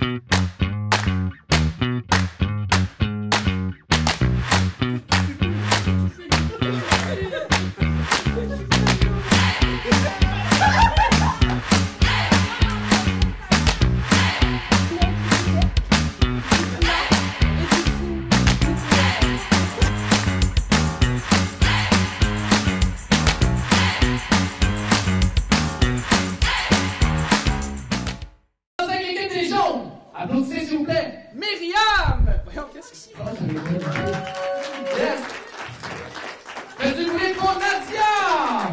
Applaudissez s'il vous plaît. Myriam! Voyons, qu'est-ce qui se passe? Yes. Faites du bruit pour Nadia!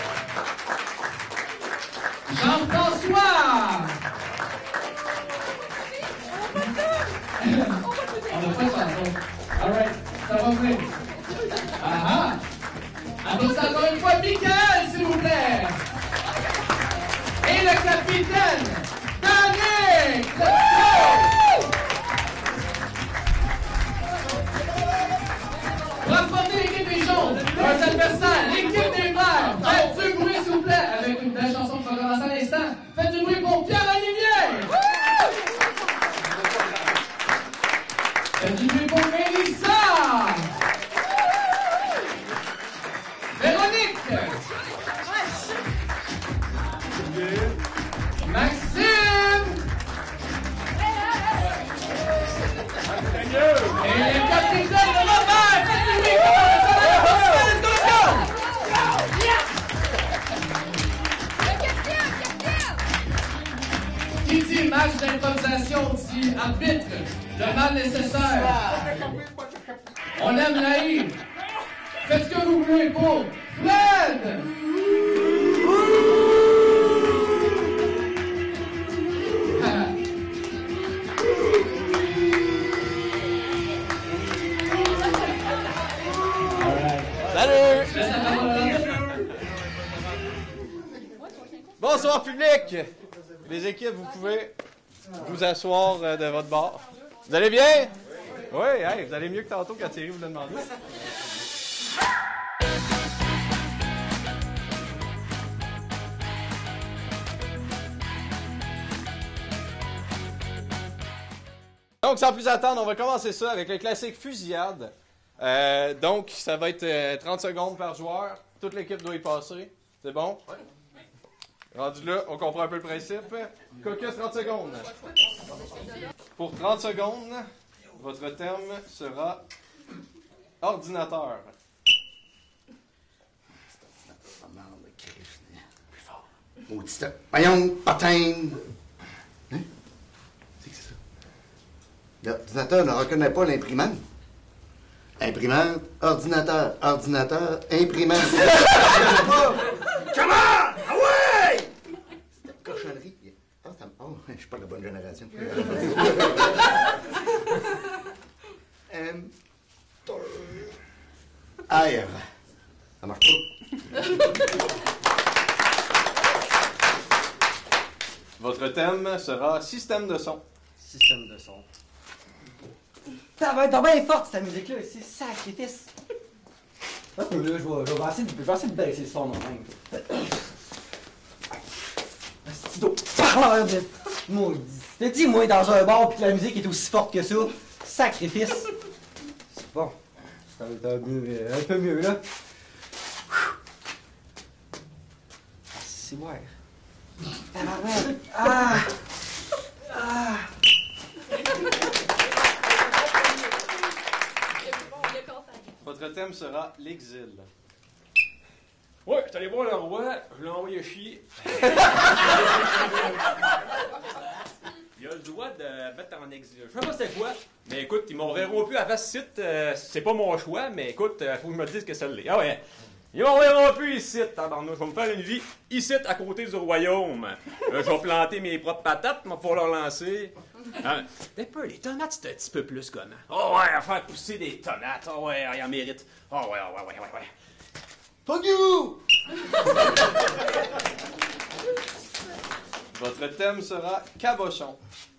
Jean-François! On n'a pas de chanson. Alright, ça va venir. Ah ah! Applaudissez encore une fois Michael, s'il vous plaît! Et le capitaine! Danick! Let's go! Pour affronter l'équipe des jaunes, leurs adversaires, l'équipe des verts, faites du bruit s'il vous plaît, avec une belle chanson qui va commencer à l'instant. Faites du bruit pour Pierre-Olivier! Faites du bruit pour Mélissa! Véronique! Maxime! Et le capitaine Robert! Faites du bruit! Let's go! Qui dit match d'improvisation dit arbitre, demande nécessaire. On aime l'AI. Faites ce que vous voulez pour Fred! Salut! Bonsoir public! Les équipes, vous pouvez vous asseoir de votre bord. Vous allez bien? Oui, hey, vous allez mieux que tantôt quand Thierry vous l'a demandé. Donc, sans plus attendre, on va commencer ça avec le classique fusillade. Donc, ça va être 30 secondes par joueur. Toute l'équipe doit y passer. C'est bon? Oui. Rendu là, on comprend un peu le principe. Caucus, 30 secondes. Pour 30 secondes, votre thème sera ordinateur. Maudit. Voyons, patin. Hein? C'est que c'est ça. L'ordinateur ne reconnaît pas l'imprimante. Imprimante, ordinateur, ordinateur, imprimante. Comment? Ah ouais! C'était une cochonnerie. Oh, je suis pas de la bonne génération. Aïe, ça marche pas. Votre thème sera système de son. Système de son. Ça va être bien forte cette musique-là, c'est sacrifice. Là, je vais essayer de baisser le son moi-même. Un stylo parleur de maudit. T'as dit, moi, dans un bar pis que la musique est aussi forte que ça. Sacrifice. C'est bon. Ça va être un peu mieux, là. C'est ouais. Ah! Ah! Votre thème sera l'exil. Ouais, je suis allé voir le roi, je l'ai envoyé chier. Il a le droit de mettre en exil. Je sais pas c'est quoi, mais écoute, ils m'ont verront plus à face site. C'est pas mon choix, mais écoute, faut que je me dise que ça l'est. Ah ouais. Ils m'en verront plus ici, tabarnouche. Je vais me faire une vie ici, à côté du royaume. Je vais planter mes propres patates, il va falloir leur lancer. T'es pas, les tomates, c'est un petit peu plus comment? Oh ouais, à faire pousser des tomates. Oh ouais, il en mérite. Oh ouais, ouais. Fuck you! Votre thème sera cabochon.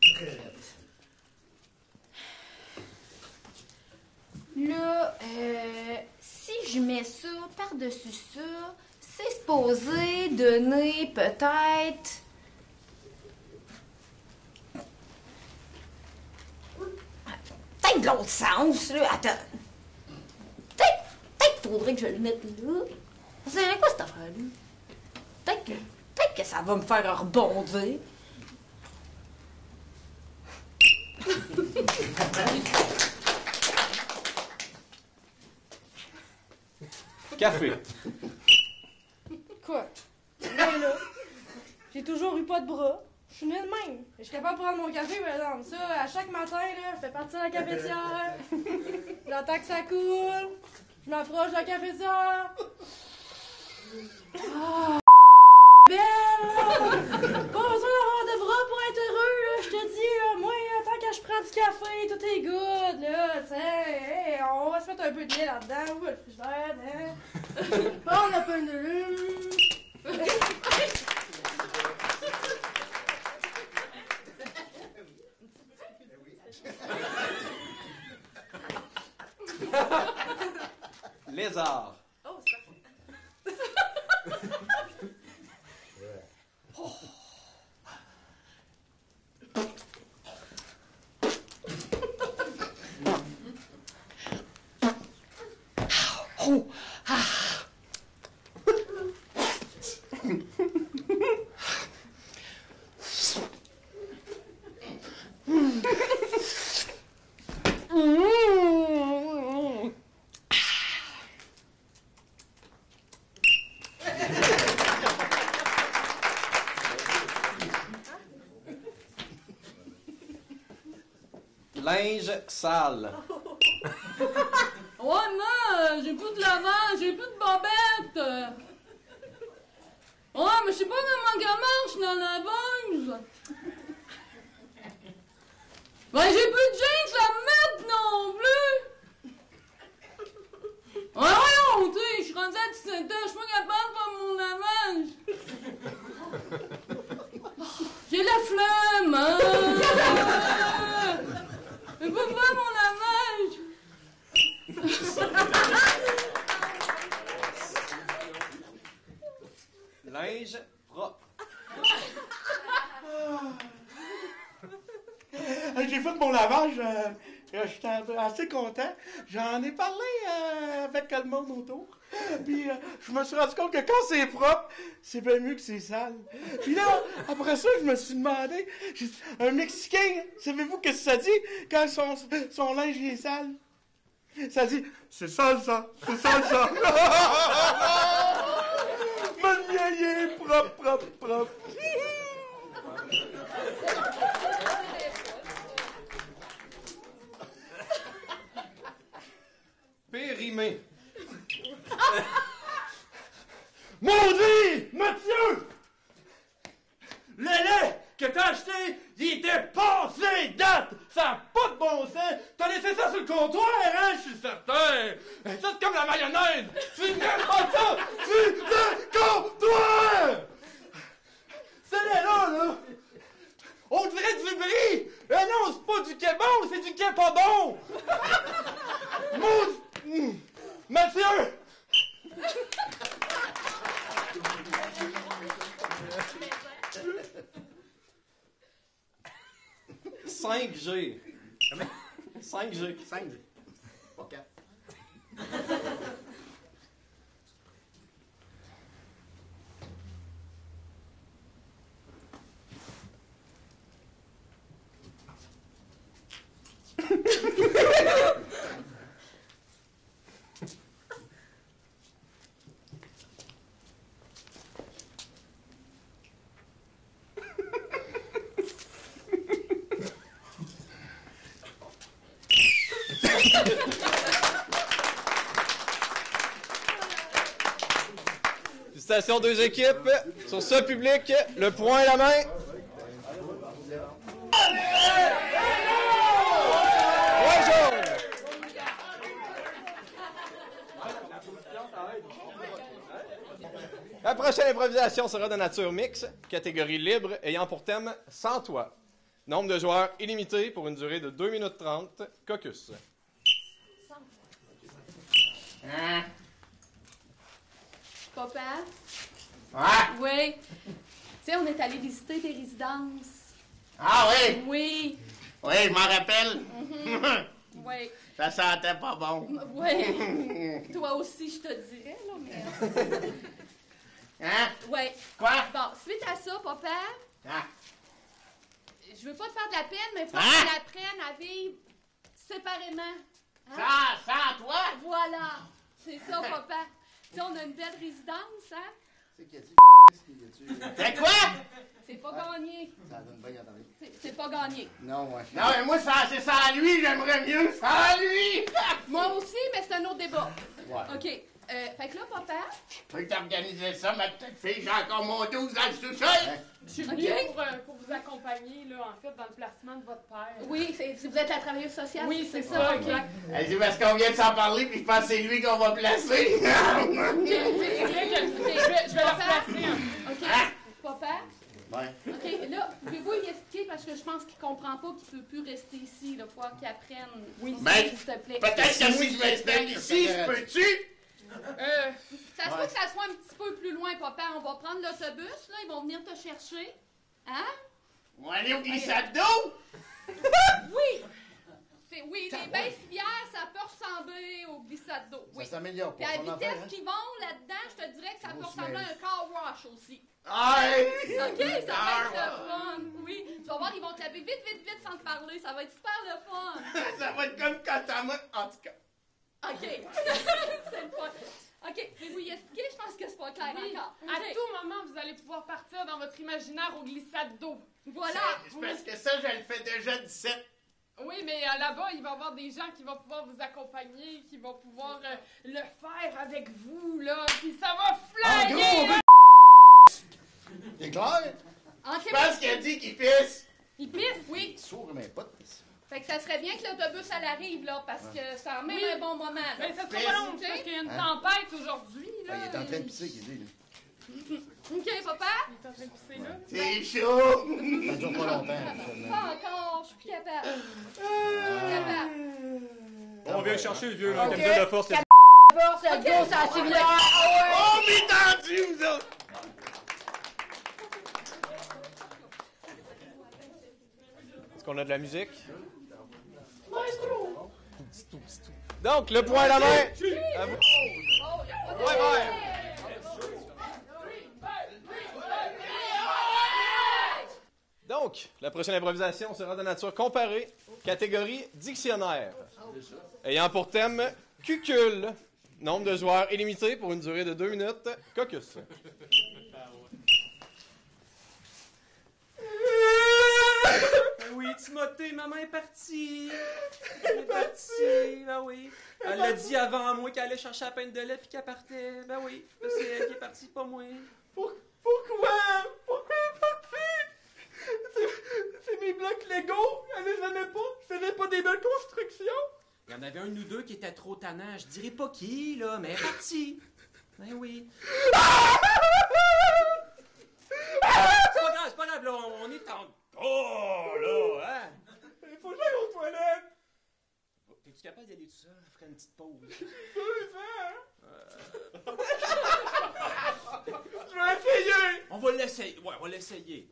Là, si je mets ça par-dessus ça, c'est supposé donner peut-être peut-être de l'autre sens, là. Attends. Peut-être qu'il faudrait que je le mette là. C'est quoi cette affaire-là? Peut-être que ça va me faire rebondir. Café. Quoi? Ben là, j'ai toujours eu pas de bras. Je suis née de même. Je suis capable de prendre mon café, par exemple. Ça, à chaque matin, là, je fais partir la cafetière. J'entends que ça coule. Je m'approche de la cafetière. Ah, belle, là! Pas besoin d'avoir de bras pour être heureux, là. Je te dis, là, moi, tant que je prends du café, tout est good, là. Tu sais, hey, on va se mettre un peu de lait là-dedans. Où le frigidaire, hein? Prendre un peu de lume. Lézard. Oh, c'est Linge sale. Ouais, non, j'ai plus de lavage, j'ai plus de bobettes. Ouais, mais je sais pas comment ça marche dans la laveuse. Ben, j'ai plus de jeans à me mettre non plus. Ouais, voyons, tu sais, je suis rendue à 17 ans, je suis pas capable de faire mon lavage. J'ai la flemme, hein. Je peux pas faire mon lavage. Linge propre. J'ai fait mon lavage, j'étais assez content. J'en ai parlé avec le monde autour. Puis je me suis rendu compte que quand c'est propre, c'est bien mieux que c'est sale. Puis là, après ça, je me suis demandé, un Mexicain, savez-vous qu'est-ce que ça dit quand son linge est sale? Ça dit, c'est sale ça, c'est sale ça. Mon vieil est propre, propre, propre. Périmé. Maudit Mathieu! Le lait que t'as acheté, il était passé date! Ça n'a pas de bon sens! T'as laissé ça sur le comptoir, hein? Je suis certain! Ça, c'est comme la mayonnaise! Tu n'aimes pas ça! Sur le comptoir! C'est là! On dirait du brie! Eh non, c'est pas du quai bon, c'est du quai pas bon! Maudit... Mathieu! 5G. 5G. 5G. Pas 4. Félicitations deux équipes. Sur ce, public, le point à la main. Point jaune. La prochaine improvisation sera de nature mixte, catégorie libre, ayant pour thème « Sans toi ». Nombre de joueurs illimité pour une durée de 2 minutes 30. Caucus. Papa? Ouais. Oui. Tu sais, on est allé visiter tes résidences. Ah oui. Oui. Oui, je m'en rappelle. Ouais. Ça sentait pas bon. Ouais. Toi aussi, je te dirais, là, mais... Hein? Ouais. Quoi? Bon, suite à ça, papa, Ah. je veux pas te faire de la peine, mais faut Hein? qu'on apprenne à vivre séparément. Hein? Sans toi? Voilà. C'est ça, papa. Tu sais, on a une belle résidence, hein? C'est qui a dit c'est quoi? C'est pas gagné. Ça donne bien entendu. C'est pas gagné. Non, ouais. Non, mais moi, c'est sans lui, j'aimerais mieux sans lui! Moi aussi, mais c'est un autre débat. Ouais. OK. Fait que là, papa, Je peux t'organiser ça, ma petite fille, j'ai encore mon 12 dans le sous-sol! Je suis venue pour vous accompagner, là, en fait, dans le placement de votre père. oui, vous êtes la travailleuse sociale. Oui, c'est ça, exact. Elle dit parce qu'on vient de s'en parler, puis je pense que c'est lui qu'on va placer! OK, je vais le placer. OK. Papa, Ouais. OK, là, pouvez-vous lui expliquer, parce que je pense qu'il comprend pas qu'il peut plus rester ici, il faut qu'il apprenne. Oui, Ben, s'il te plaît. Peut-être que si je m'installe ici, je peux-tu? Ça se peut que ça soit un petit peu plus loin, papa. On va prendre l'autobus, là, ils vont venir te chercher. Hein? On va aller au glissade d'eau? Oui! Oui, les bains civières, ça peut ressembler au glissade d'eau. Oui. Ça s'améliore Puis pas. à la ton vitesse affaire, hein? qu'ils vont là-dedans, je te dirais que ça peut ressembler à un car wash aussi. Aïe! OK, ça va être le fun. Oui, tu vas voir, ils vont te laver vite sans te parler. Ça va être super le fun. Ça va être comme quand t'as moi, en tout cas. OK. C'est le fun. OK, mais vous y expliquer, je pense que c'est pas clair Oui, encore. à OK. tout moment, vous allez pouvoir partir dans votre imaginaire au glissade d'eau. Voilà. C'est parce que ça, je le fais déjà 17. Oui, mais là-bas, il va y avoir des gens qui vont pouvoir vous accompagner, qui vont pouvoir le faire avec vous, là, puis ça va En flyer! gros, on veut c'est clair? OK, Je pense qu'il a dit qu'il pisse. il pisse, oui. Sourd, mais pas de pisse. Fait que ça serait bien que l'autobus, elle arrive, là, parce que ça en met Oui. un bon moment. là. Ben, ça sera Pisse. pas long, parce qu'il y a une tempête aujourd'hui, là. Il est en train de pisser, qu'il dit. Là. OK, papa? Il est en train de pisser, là. C'est chaud! Ça dure pas longtemps. Pas encore, je suis plus capable. Je suis plus capable. On vient chercher le vieux, là, qui aime bien la force. et- Force, let's go, ça civière. Oh, mais tendu, vous autres! Est-ce qu'on a de la musique? Donc, le point à la main. À vous. Ouais, ouais. Donc, la prochaine improvisation sera de nature comparée, catégorie dictionnaire. Ayant pour thème cucul. Nombre de joueurs illimité pour une durée de 2 minutes. Caucus. Oui, Timothée, maman est partie. Elle est partie, ben oui. Elle l'a dit avant moi qu'elle allait chercher la peine de lait puis qu'elle partait. Ben oui, c'est elle qui est partie, pas moi. Pourquoi? Pourquoi elle est partie? C'est mes blocs Lego, elle les aimait pas, je faisais pas des belles constructions. Il y en avait un ou deux qui étaient trop tannants. Je dirais pas qui, là, mais elle est partie. Ben oui. C'est pas grave, là, on est en... Oh, là, hein? Il faut que j'aille aux toilettes. T'es-tu capable d'y aller tout seul? On ferait une petite pause. Je vais essayer. On va l'essayer. Ouais, on va l'essayer.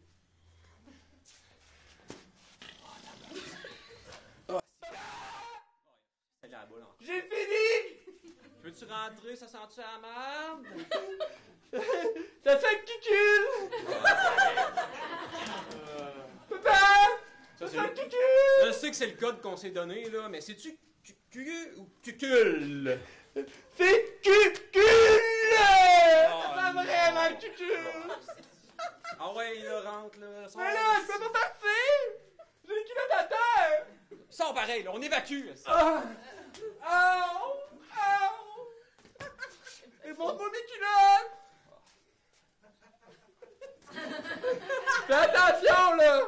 C'est là-bas, là. J'ai fini. Peux-tu rentrer? Ça sent-tu la merde? Ça fait cucul. Papa. Ça, Ça c'est... fait cucul. Je sais que c'est le code qu'on s'est donné, là, mais c'est-tu cucul ou cucul? C'est cucul. Oh, Ça non. vraiment cucul. Ah ouais, là, rentre, là. Mais là, je peux pas partir. J'ai une culotte à terre. Sors pareil, là, on évacue. Ah. Ow. Ow. Et montre-moi mes culottes. Fais attention, là.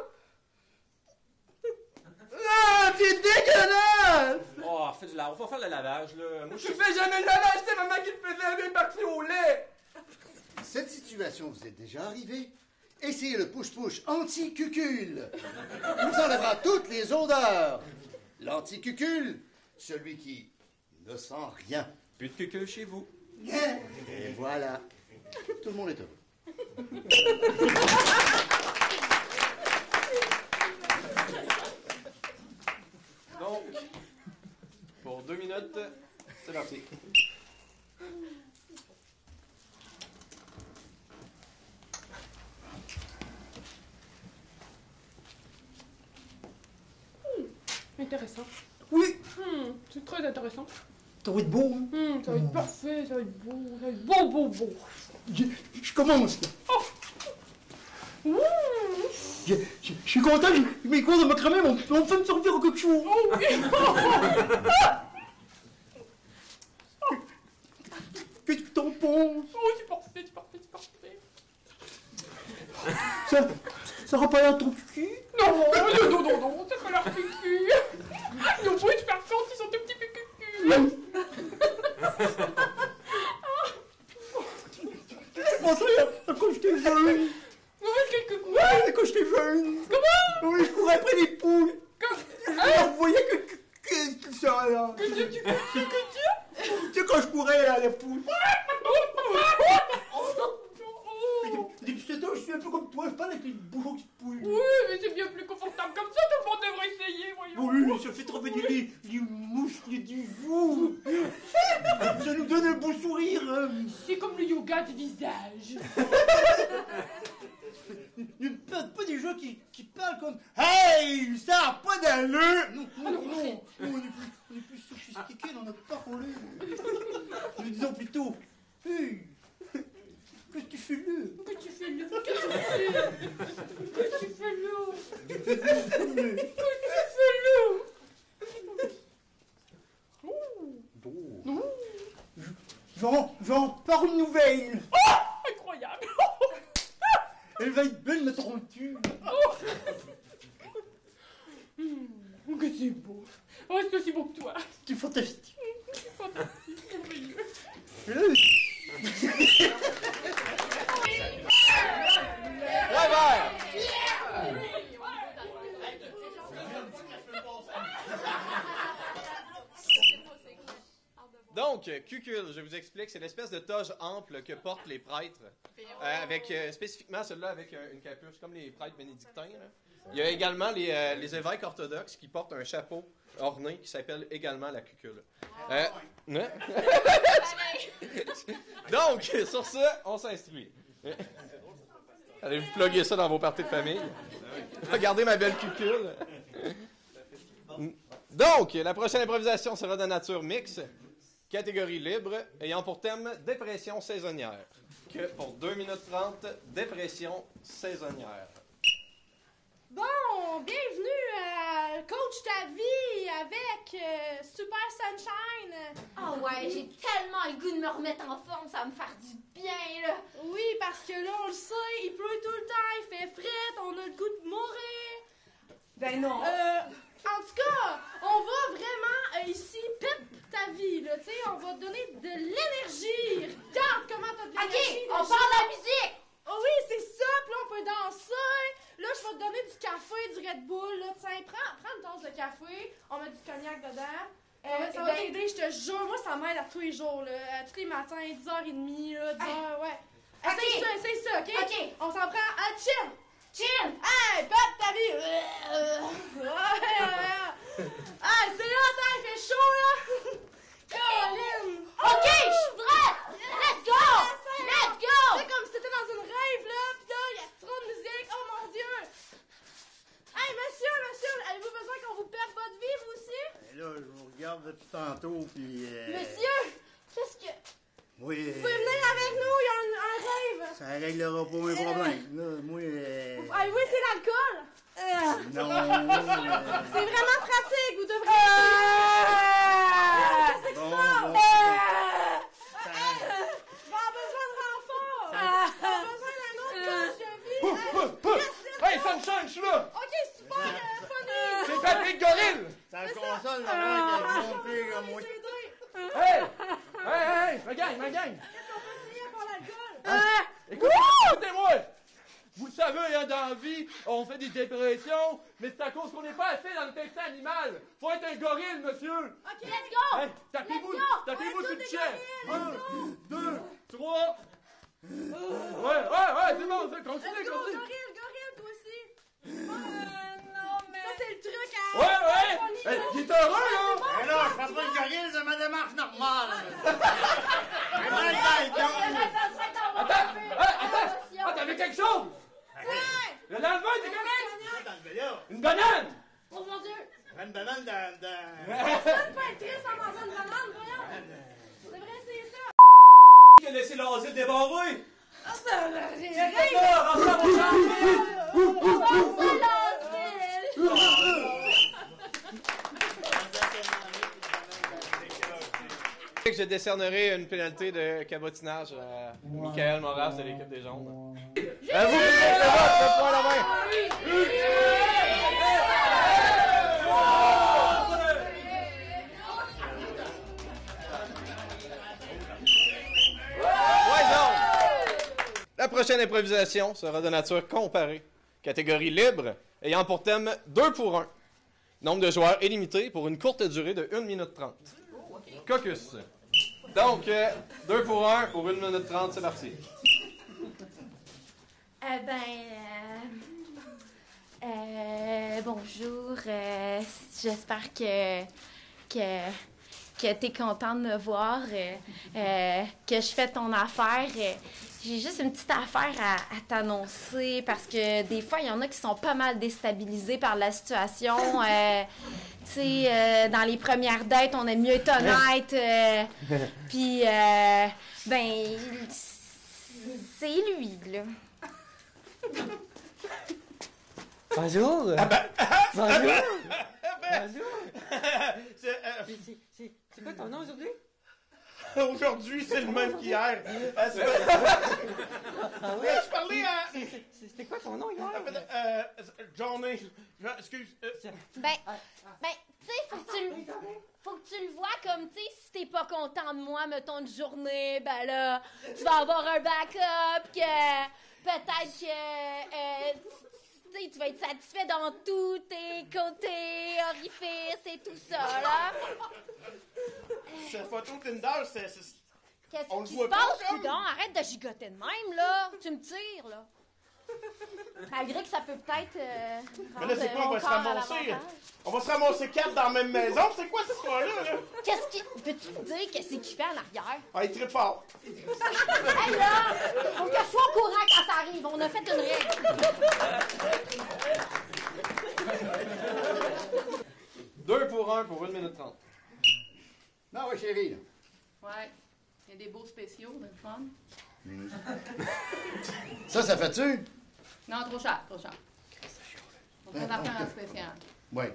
Ah, c'est dégueulasse. Oh, fais du lavage. On va faire le lavage, là. Moi, Je fais jamais le lavage, c'est maman qui le faisait avec parti au lait. Cette situation vous est déjà arrivée? Essayez le push-push anti-cucul. Il vous enlèvera toutes les odeurs. L'anti-cucul, celui qui ne sent rien. plus de cucul chez vous. Et voilà. Tout le monde est heureux. Donc, intéressant. Oui, C'est très intéressant. ça va être beau. Hein? Ça va être parfait, ça va être beau, ça va être beau, beau, beau. Je commence, là. Je suis content, mes cours de macramé vont enfin me servir à quelque chose. Oh oui! Qu'est-ce que t'en penses? Oh, c'est parfait, c'est parfait, c'est parfait. Ça rend pas l'air ton cul? Non, non, c'est pas leur cucu. Nos bruits de faire compte, ils sont tout petits cucu. Comment ça, quand j'étais jeune? Ouais, quelques coups. Ouais, quand j'étais jeune. Comment? Oui, je courais après les poules. Je leur voyais que ça, là. Que tu Tu sais, quand je courais, là, les poules. Depuis ce temps, je suis un peu comme toi, je parle avec les bouchons qui poules. Oui, mais c'est bien plus confortable comme ça, tout le monde devrait essayer, voyons. Oui, ça fait travailler les muscles du vous. Ça nous donne un beau sourire. Hein. C'est comme le yoga du visage. Ne me parle pas des gens qui parlent comme hey, ça a pas d'allure. Non, on est plus sophistiqués dans notre parole. Nous disons plutôt hey, qu'est-ce que tu fais là? Que tu fais là? Que tu fais là? Que tu fais là? Que tu fais là? J'en parle une nouvelle. Oh, incroyable. Elle va être belle, ma tortue. Que c'est beau. Oh, c'est aussi beau que toi. C'est fantastique. C'est fantastique, c'est merveilleux. Ouais, vert! Donc, cucul, je vous explique, c'est l'espèce de toge ample que portent les prêtres, avec spécifiquement celui-là avec une capuche, comme les prêtres bénédictins. Là. Il y a également les évêques orthodoxes qui portent un chapeau orné qui s'appelle également la cucule. Ouais. Donc, sur ça, on s'instruit. Allez vous plugger ça dans vos parties de famille. Regardez ma belle cucule. Donc, la prochaine improvisation sera de nature mixte. Catégorie libre, ayant pour thème dépression saisonnière. Que pour 2 minutes 30, dépression saisonnière. Bon, bienvenue à Coach ta vie avec Super Sunshine. Oh ouais, j'ai tellement le goût de me remettre en forme, ça va me faire du bien, là. Oui, parce que là, on le sait, il pleut tout le temps, il fait fret, on a le goût de mourir. Ben non. En tout cas, on va vraiment ici pep ta vie, là, tu sais, on va te donner de l'énergie. Regarde comment t'as de l'énergie. OK, on parle de la musique. Oh oui, c'est ça, puis là, on peut danser. Là, je vais te donner du café, du Red Bull, là, tiens, prends une tasse de café, on met du cognac dedans. Ça va t'aider, je te jure, moi, ça m'aide à tous les jours, là, tous les matins, 10h30, là, 10h, ouais. Essaye ça, OK? OK. On s'en prend à chill. Chill. Hey, pop ta vie! Ah, c'est longtemps, il fait chaud, là! Caroline! OK, je suis prête! Let's go! Let's go! C'est comme si t'étais dans une rave, là, pis là, il y a trop de musique, oh mon Dieu! Hey, monsieur, avez-vous besoin qu'on vous perde votre vie, vous aussi? Là, je vous regarde depuis tantôt, puis... Monsieur, qu'est-ce que... Oui. Vous pouvez venir avec nous, il y a un rave! Ça réglera pas mes problèmes. Là, moi... Ah oui, c'est l'alcool! Non. C'est vraiment pratique, vous devriez... Qu'est-ce que c'est que ça? Je vais avoir besoin de renfort! Je vais avoir besoin d'un autre coach de vie! Hey, Sunshine, je suis là! Ok, super, funny! C'est Patrick Gorille! Ça me console, la qui est comme moi. Hey, ma gang! Qu'est-ce qu'on peut essayer pour l'alcool? Écoutez-moi! Vous le savez, hein, dans la vie, on fait des dépressions, mais c'est à cause qu'on n'est pas assez dans le destin animal. Faut être un gorille, monsieur! Ok, let's go! Hey, tapez-vous sur le chien! 1, 2, 3... Ouais, c'est bon, continue, Let's go, continue! gorille, toi aussi! Non, mais... Ça, c'est le truc à... Ouais! Hey, il est heureux, là! Mais là, je fais pas une gorille, c'est ma démarche normale. Attends, t'avais quelque chose! Le lendemain, t'es correct? Une banane! Oh mon Dieu! Prends une banane dans... Personne peut être triste en mangeant une banane, voyons! C'est vrai, c'est ça! Qui a laissé l'asile débarré? Ah, ben, j'ai rien! Là, rentre dans mon chambre! C'est l'asile! Je décernerai une pénalité de cabotinage à Michael Moras de l'équipe des Jaunes. À vous, le point à la main. La prochaine improvisation sera de nature comparée. Catégorie libre, ayant pour thème 2 pour 1. Nombre de joueurs illimité pour une courte durée de 1 minute 30. Caucus. Donc, 2 pour 1 pour 1 minute 30, c'est parti. Bonjour. J'espère que t'es content de me voir, que je fais ton affaire. J'ai juste une petite affaire à t'annoncer parce que des fois, il y en a qui sont pas mal déstabilisés par la situation. Tu sais, dans les premières dates, on aime mieux être honnête. Puis, c'est lui, là. Bonjour! Bonjour! Bonjour! C'est quoi ton nom aujourd'hui? Aujourd'hui, c'est le même qu'hier. Ah oui? Je parlais à... C'était quoi ton nom hier? Johnny. Excuse. Tu sais, faut que tu le vois comme, tu sais, si t'es pas content de moi, mettons, une journée, ben là, tu vas avoir un backup que peut-être que, tu sais, tu vas être satisfait dans tous tes côtés, orifices et tout ça, là. Cette photo Tinder, c'est... Qu'est-ce On le qui voit se pas, passe, comme? coudonc? Arrête de gigoter de même, là. Tu me tires, là. Malgré que ça peut peut-être Mais là, c'est quoi? On va se ramasser. On va se ramasser 4 dans la même maison. C'est quoi cette histoire-là, là? Qu'est-ce qui... Peux-tu me dire qu'est-ce qu'il fait en arrière? Ah, il tripe fort. Hey, là! Faut que je sois au courant quand ça arrive. On a fait une règle. 2 pour 1 pour 1 minute 30. Non, ouais, chérie. Là. Ouais. Il y a des beaux spéciaux, de fun. Ça fait-tu? Non, trop cher, trop cher. On peut en faire un spécial. Oui.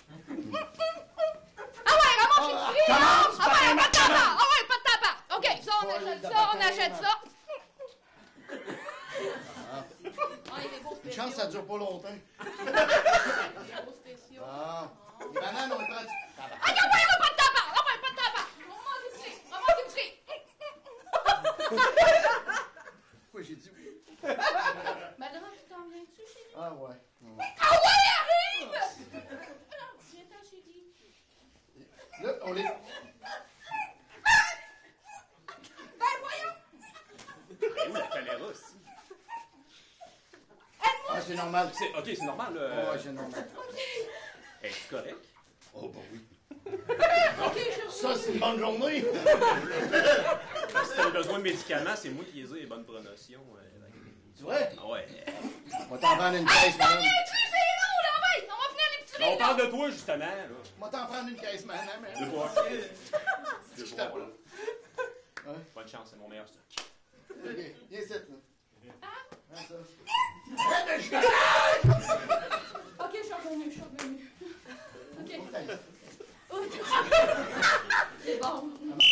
Ah ouais, ramasse les prix! Ah ouais, pas de tabac! Ah ouais, pas de tabac! OK, ça, on achète ça. Ah, il y a des beaux Une spéciaux. chance, ça dure pas longtemps. Il y a des beaux spéciaux. Ah. Les bananes, on prend du... Ah, il y a pas de tabac! Ah ouais, pas de tabac! Ramasse les prix! Pourquoi j'ai dit oui? Madame, tu t'en viens-tu, chérie? Ah ouais. Ah ouais, arrive! Viens-t'en, chérie. Là, on les... Ben voyons! Où la caméra aussi? Ah, c'est normal. Ok, c'est normal, là. Ouais, c'est normal. Es-tu correct? Oh, bah oui. OK, je Ça, c'est une bonne journée. Si t'as besoin de médicaments, c'est moi qui les ai, les bonnes promotions. C'est vrai? Ah ouais. On va t'en prendre une caisse, madame. c'est long, là, ouais! On va finir les petits On riz, parle là! de toi, justement, là. On va t'en prendre une caisse, madame. De boire. De Je boire, t'appelle. là. Hein? Bonne chance, c'est mon meilleur stock. OK, viens ici, là. Prends ça. OK, je suis revenue. OK. Oh, c'est bon.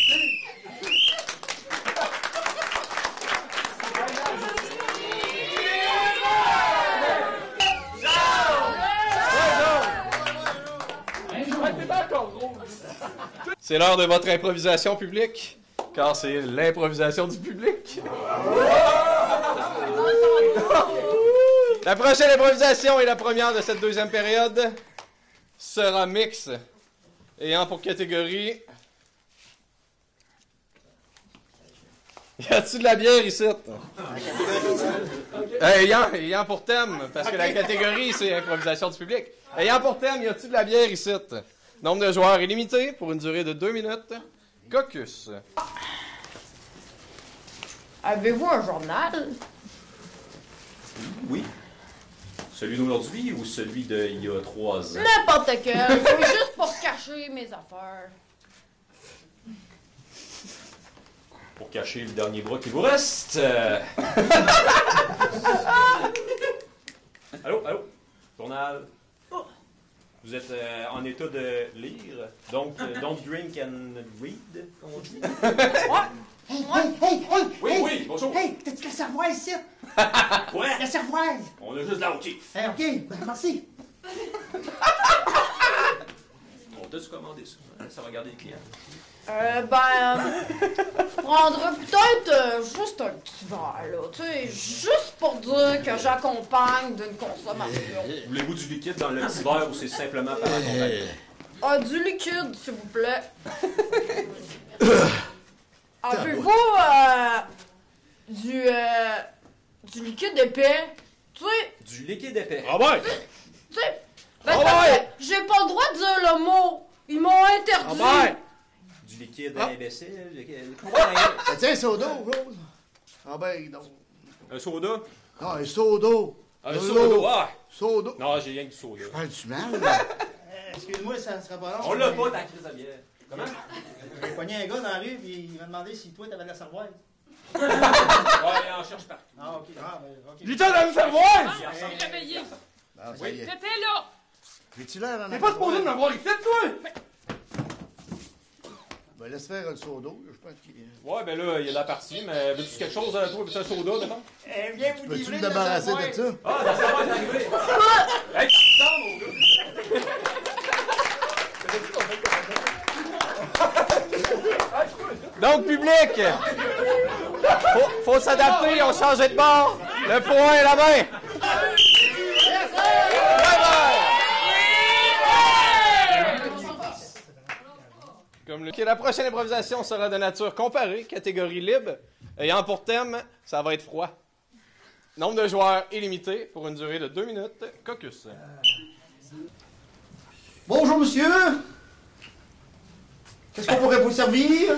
C'est l'heure de votre improvisation publique, car c'est l'improvisation du public. La prochaine improvisation et la première de cette deuxième période sera mix, ayant pour catégorie... Y a-tu de la bière ici? Ayant pour thème, parce que la catégorie c'est improvisation du public. Ayant pour thème, y a-tu de la bière ici? Nombre de joueurs illimité pour une durée de 2 minutes. Caucus. Avez-vous un journal? Oui. Celui d'aujourd'hui ou celui d'il y a 3 ans? N'importe quel. C'est juste pour cacher mes affaires. Pour cacher le dernier bras qui vous reste. Allô? Journal. Vous êtes en état de lire, donc don't drink and read, comme on dit. Hey! Oui, bonjour. Hey, t'as-tu la cervoise ici? Ouais, La cervoise! on a juste la routine. Hey, ok, ben merci. On t'a-tu commandé ça? Ça va garder les clients. Je prendrais peut-être juste un petit verre, là, tu sais, juste pour dire que j'accompagne d'une consommation. Voulez-vous du liquide dans le petit verre ou c'est simplement par accompagnement? Ah, du liquide, s'il vous plaît. Avez-vous, du liquide épais? Tu sais, Du liquide épais. Ah ouais! tu sais, parce que j'ai pas le droit de dire le mot. Ils m'ont interdit. Ah ouais! Du liquide imbécile. Tiens, un soda, Rose. Ah ben, non. Un soda? Non, un soda. Un soda, ah! Soda. Non, j'ai rien que du soda. Parles-tu mal? Excuse-moi, ça serait pas long. On l'a pas, ta crise à bière. Comment? J'ai pogné un gars dans la rue, puis il m'a demandé si toi t'avais de la cervoise. Ouais, on cherche partout. Ah, ok. Ah, ben, ok. Dis-toi de me faire voir! Ah, je suis réveillé. Non, ça y est. T'étais là. Es-tu l'air en T'es pas supposé de m'avoir ici, toi! Ben, laisse faire un soda, je pense qu'il... Ouais, ben là, il y a la partie, mais veux-tu quelque chose, toi? Veux-tu un soda, maintenant? Viens vous Peux-tu livrer me de la débarrasser de cervoise. ça? Ah, la cervelle est arrivée! Hey, t'attends, mon gars! Donc, public! Faut s'adapter, on change de bord! Le poing et la main! Ok, la prochaine improvisation sera de nature comparée, catégorie libre, ayant pour thème, ça va être froid. Nombre de joueurs illimité pour une durée de 2 minutes. Caucus. Bonjour, monsieur. Qu'est-ce qu'on pourrait vous servir?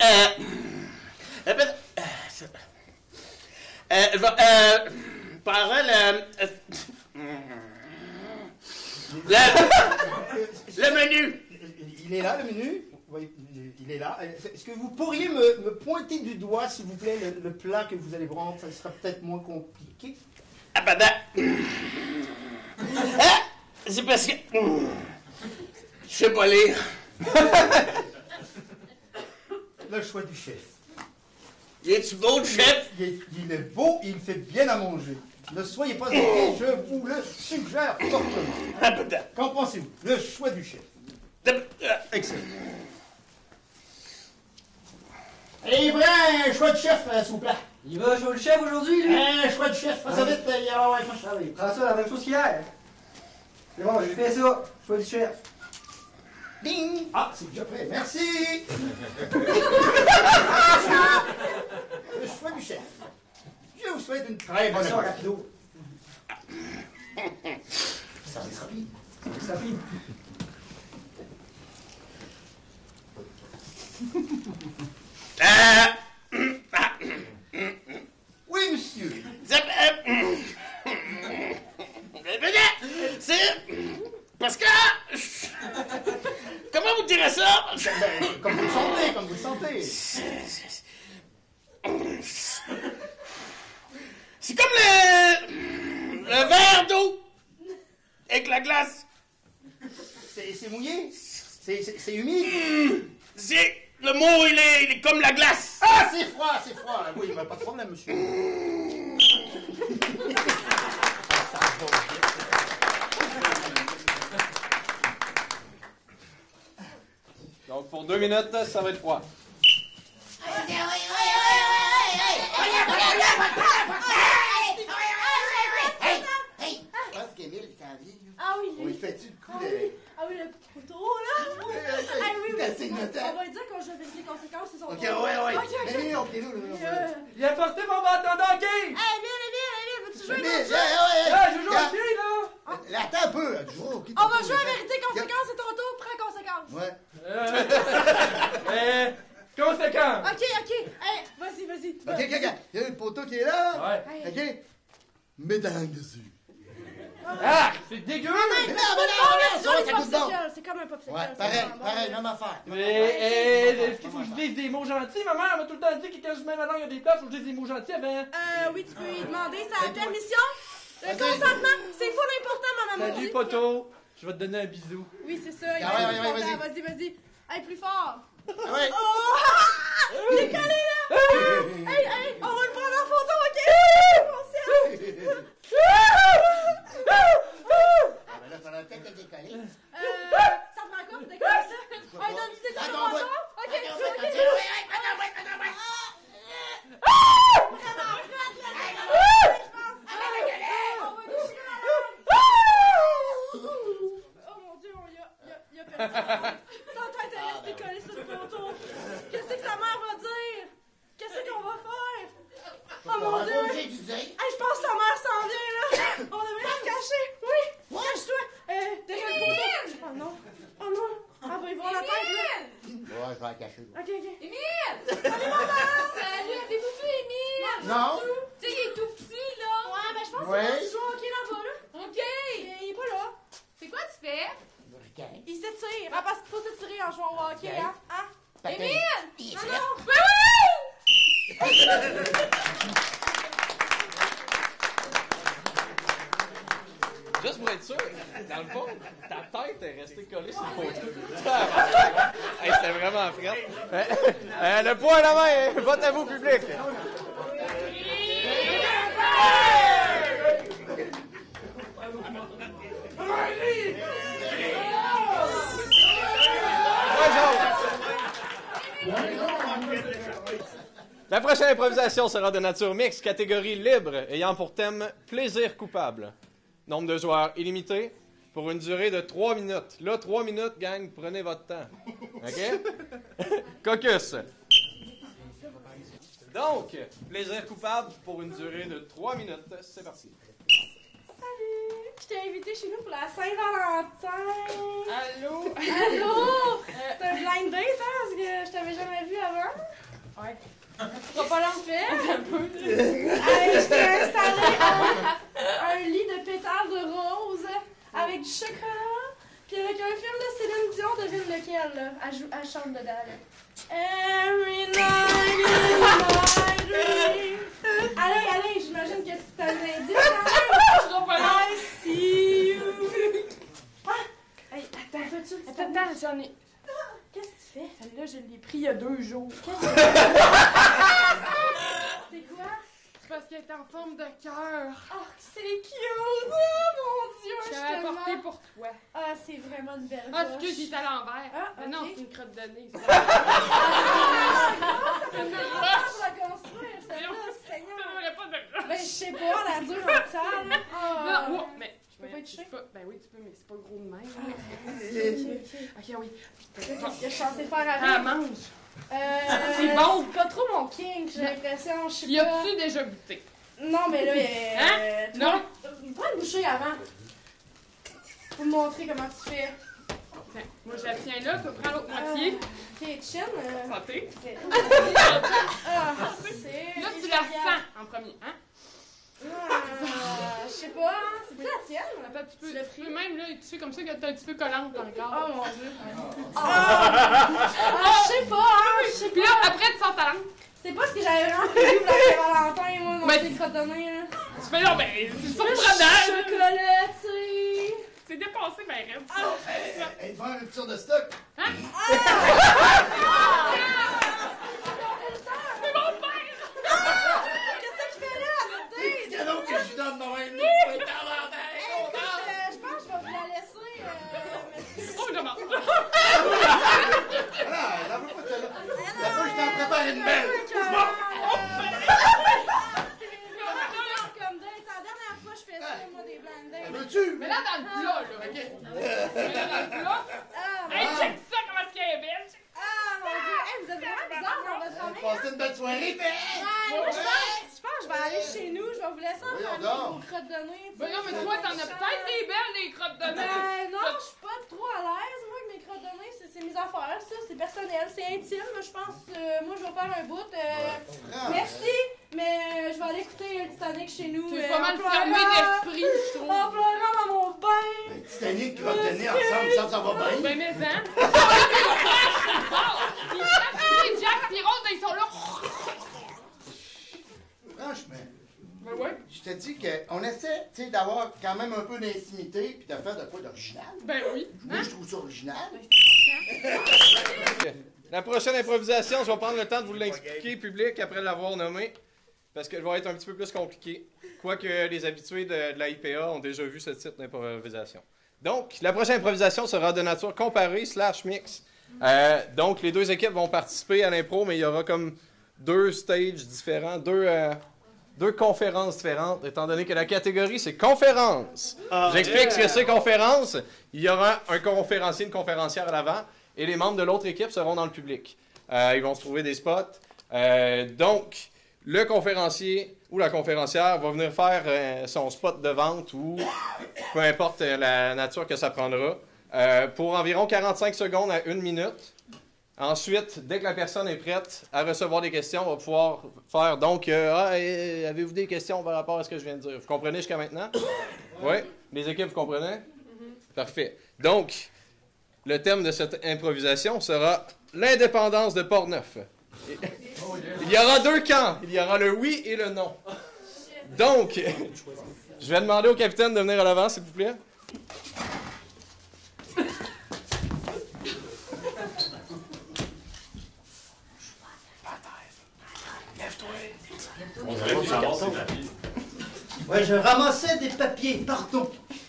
Le menu! Il est là, le menu. Oui, il est là. Est-ce que vous pourriez me pointer du doigt, s'il vous plaît, le plat que vous allez prendre? Ça sera peut-être moins compliqué. C'est parce que... Je sais pas lire. Le choix du chef. Il est-tu beau, le chef? Il est beau, il fait bien à manger. Ne soyez pas inquiets, je vous le suggère fortement. Qu'en pensez-vous? Le choix du chef. Excellent. Et un choix de chef, s'il vous plaît. Il va choix de chef aujourd'hui, lui? Un choix de chef, ça vite, il va ouais, faut travailler. Prends ça, la même chose qu'hier. C'est bon, j'ai fait ça. Choix du chef. Ding! Ah, c'est déjà prêt, merci! Le choix du chef. Je vous souhaite une très bonne Ça, rapido. Ça va être rapide. Ça va être rapide. Oui, monsieur. C'est... Parce que... Comment vous direz ça? Comme vous le sentez, comme vous le sentez. C'est comme le verre d'eau avec la glace. C'est mouillé? C'est humide? C'est... Le mot, il est comme la glace. Ah, c'est froid, c'est froid. Oui, mais pas de problème, monsieur. Donc, pour 2 minutes, ça va être froid. Je pense qu'Émile, il s'en vient. Ah oui, On lui. lui fait-tu le coup Ah de... oui. Ah oui, le petit couteau, là. Ah oui, Il oui. est assez innocent. On va lui dire qu'on joue avec les conséquences, c'est son Ok, tour. ouais. Ok, ok. Mais ok, là. Il a porté mon bâton d'hockey! Hey, Emile, veux-tu jouer Mais, avec nous? Ah, je joue au pied, là! Attends un peu. Tu joues au hockey, On va t'as jouer à pas le vérité, conséquence, c'est ton tour, prends conséquence. temps. Ouais. Conséquent! Ok. Hey, vas-y. Ok. Il y a le poteau qui est là. Ouais. Ok. Mets ta langue dessus. Ah, c'est dégueu! C'est comme un popsicle. Ouais, pareil, même affaire. Mais est-ce qu'il faut que je dise des mots gentils? Ma mère m'a tout le temps dit que quand je mets ma langue à des places, faut que je dise des mots gentils avant. Oui, tu peux lui demander sa permission. Le consentement, c'est full important, ma maman. Salut, poteau! Je vais te donner un bisou. Oui, c'est ça. Ah ouais, vas-y. Vas-y. Hey, plus fort. Ouais. Oh! Il est collé là! Hey, on va le prendre en photo, ok? Mon ciel! Ah, ben là, ça va peut-être te décoller. Ça prend quoi pour décoller ça? Hey, donne-tu des Attends, photos? ouais. Ok, oh mon Dieu, il a perdu. Sa tête est restée collée sur le poteau. Qu'est-ce que sa mère va dire? Qu'est-ce qu'on va faire? Oh mon Dieu! J'ai dû dire. Hey, je pense que sa mère s'en vient là! On devrait se cacher! Oui! Cache-toi! Derrière le poteau! Oh non! Ah, va y voir la tête là! Ouais, je vais la cacher. Ok. Émile! Salut maman! Salut, avez-vous vu Émile? Non? Tu sais, il est tout petit, là. Ouais, ben je pense Ouais. qu'il joue au hockey là-bas là. OK. Il est pas là. C'est quoi tu fais? Il s'étire. Ah, parce qu'il faut s'étirer en jouant au hockey, hein? Émile! Non! Juste pour être sûr, dans le fond, ta tête est restée collée sur le poteau. Hey, c'était vraiment frais. Le point à la main, vote à vous, public. La prochaine improvisation sera de nature mixte, catégorie libre, ayant pour thème plaisir coupable. Nombre de joueurs illimité pour une durée de 3 minutes. Là, 3 minutes, gang, prenez votre temps. OK? Caucus. Donc, plaisir coupable pour une durée de 3 minutes. C'est parti. Salut! Je t'ai invité chez nous pour la Saint-Valentin. Allô? C'est un blind date, hein, parce que je t'avais jamais vu avant. Ouais. Tu vas pas l'en faire? Je t'ai installé un lit de pétales de rose avec du chocolat, puis avec un film de Céline Dion, devine lequel, là. Elle chante dedans, là. Every night in my dream. Allez, j'imagine que tu t'as un indice. Je serai pas là. I see you. Hey, attends, j'en ai. qu'est-ce que tu fais? Celle-là, je l'ai pris il y a 2 jours. C'est quoi? C'est parce qu'elle est en forme de cœur. Oh, c'est cute! Oh mon Dieu, Je je l'avais t'aime. apporté pour toi. Ah, c'est vraiment une belle Ah, roche. excuse, j'étais à l'envers. Ah, Mais non, ok. c'est une crotte de nez. Ça fait longtemps pour la construire, celle-là, Seigneur. Pas de... Ben, je sais pas, la dure en temps, là. Ah. Non, mais... peux pas y toucher? Ben oui, tu peux, mais c'est pas gros de même. Ok, oui. Qu'est-ce que je suis censée faire avec? Ah, mange. C'est bon. C'est pas trop mon kink, j'ai l'impression, je sais Y pas. as-tu déjà goûté? Non, mais là, Hein? Non? Prends une bouchée avant. Pour me montrer comment tu fais. Tiens, moi, je la tiens là, tu prends l'autre moitié. Ok, chin. Santé. Ah, c'est... Là, tu la sens en premier, hein? Je sais pas, hein? C'est la tienne? Attends, tu Tu l'as peux même là, tu sais comme ça que t'es un petit peu collante dans le corps. Oh mon Dieu. Je sais pas, hein? Je sais Puis pas. là, après, tu sors ta langue. C'est pas ce que j'avais vraiment prévu pour la Saint-Valentin, moi, mon Mais petit crotte de nez, là. Tu fais non, ben, c'est surprenant. Chocolaté. C'est dépassé, ben, raide. Elle va faire une rupture de stock. C'est mon père! Qu'est-ce qu'il fait là? Petit cadeau que je lui donne dans un lit. Écoute, je pense que je vais vous la laisser. Oh, je demande. Ah, elle en veut pas de celle-là. Là-bas, je t'en prépare une belle. Comme date. C'est la dernière fois que je fais ça, moi, des blind dates. Veux-tu? Mais là, dans le plat, là, ok? Mais là, dans le plat. Hey, check ça, comment est-ce qu'elle est belle? Ah, mon Dieu. Hey, vous êtes vraiment bizarre dans votre famille. Passez une belle soirée, Ouais, moi, je pense que je vais aller chez nous. Je vais vous laisser en Voyons famille donc. vos crottes de nez. tu Ben sais. non, mais toi, t'en as peut-être des belles, des crottes de nez. Ben non, je suis pas trop à l'aise, moi, avec mes crottes de nez. C'est mes affaires, ça. C'est personnel, c'est intime. Je pense, moi, je vais faire un bout. Merci, mais je vais aller écouter le Titanic chez nous. C'est pas mal en fermé pleurant. d'esprit, je trouve. En pleurant Titanic qui va tenir ensemble, ça va bien. Ben, mais ça. Jack et Rose, ils sont là. Franchement, Ben ouais. je te dis qu'on essaie, tu sais, d'avoir quand même un peu d'intimité puis de faire de quoi d'original. Ben oui. Moi, je trouve ça original. La prochaine improvisation, je vais prendre le temps de vous l'expliquer public après l'avoir nommé, parce qu'elle va être un petit peu plus compliquée. Quoique les habitués de la IPA ont déjà vu ce type d'improvisation. Donc, la prochaine improvisation sera de nature comparée / mix. Donc, les deux équipes vont participer à l'impro, mais il y aura comme 2 stages différents, deux conférences différentes, étant donné que la catégorie, c'est conférence. J'explique ce que c'est conférence. Il y aura un conférencier, une conférencière à l'avant, et les membres de l'autre équipe seront dans le public. Ils vont se trouver des spots. Donc, le conférencier ou la conférencière va venir faire son spot de vente ou peu importe la nature que ça prendra pour environ 45 secondes à 1 minute. Ensuite, dès que la personne est prête à recevoir des questions, on va pouvoir faire donc avez-vous des questions par rapport à ce que je viens de dire? Vous comprenez jusqu'à maintenant? Oui? Les équipes, vous comprenez? Parfait. Donc, le thème de cette improvisation sera l'indépendance de Portneuf. Il y aura 2 camps. Il y aura le oui et le non. Donc, je vais demander au capitaine de venir à l'avant, s'il vous plaît. On dirait que ça avance ces papiers. Ouais, je ramassais des papiers, pardon.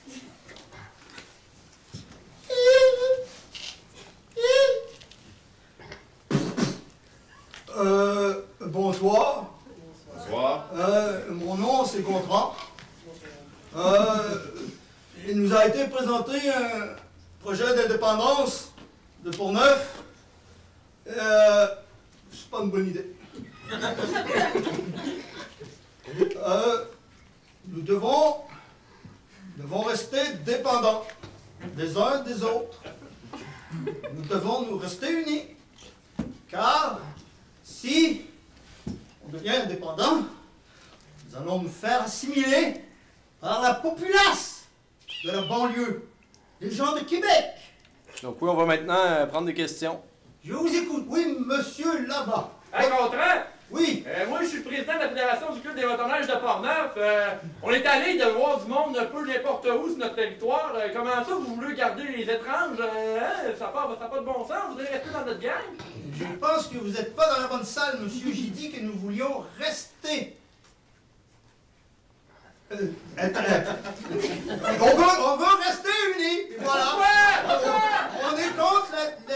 Bonsoir. Bonsoir. Mon nom, c'est Gontran. Il nous a été présenté un projet d'indépendance de Portneuf. C'est pas une bonne idée. Nous devons rester dépendants des uns des autres. Nous devons nous rester unis. Car si on devient indépendant, nous allons nous faire assimiler par la populace de la banlieue, les gens de Québec. Donc oui, on va maintenant prendre des questions. Je vous écoute. Oui, monsieur là-bas. Hey, Gontran! Oui. Moi, je suis le président de la Fédération du culte des motoneiges de Portneuf. On est allé de voir du monde un peu n'importe où sur notre territoire. Comment ça, vous voulez garder les étranges? Ça n'a pas de bon sens. Vous voulez rester dans notre gang? Je pense que vous n'êtes pas dans la bonne salle, monsieur. J'ai dit que nous voulions rester. On veut rester unis. Et voilà. On est contre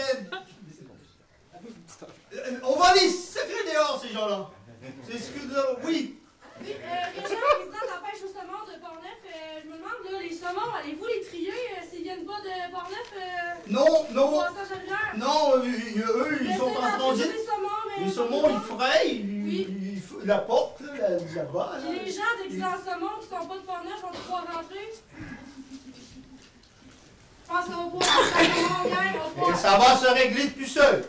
on va les sacrer dehors, ces gens-là. C'est ce que nous avons. Oui. Oui, Régent, président de la pêche au saumon de Portneuf, je me demande, là, les saumons, allez-vous les trier s'ils viennent pas de Portneuf? Non. Passage arrière? Non, eux, ils sont en transit. Les saumons, ils fraient, ils la portent là-bas. Puis les gens déguisés en saumon qui sont pas de Portneuf vont pouvoir rentrer? Je pense qu'on va pouvoir. Et ça va se régler tout seul.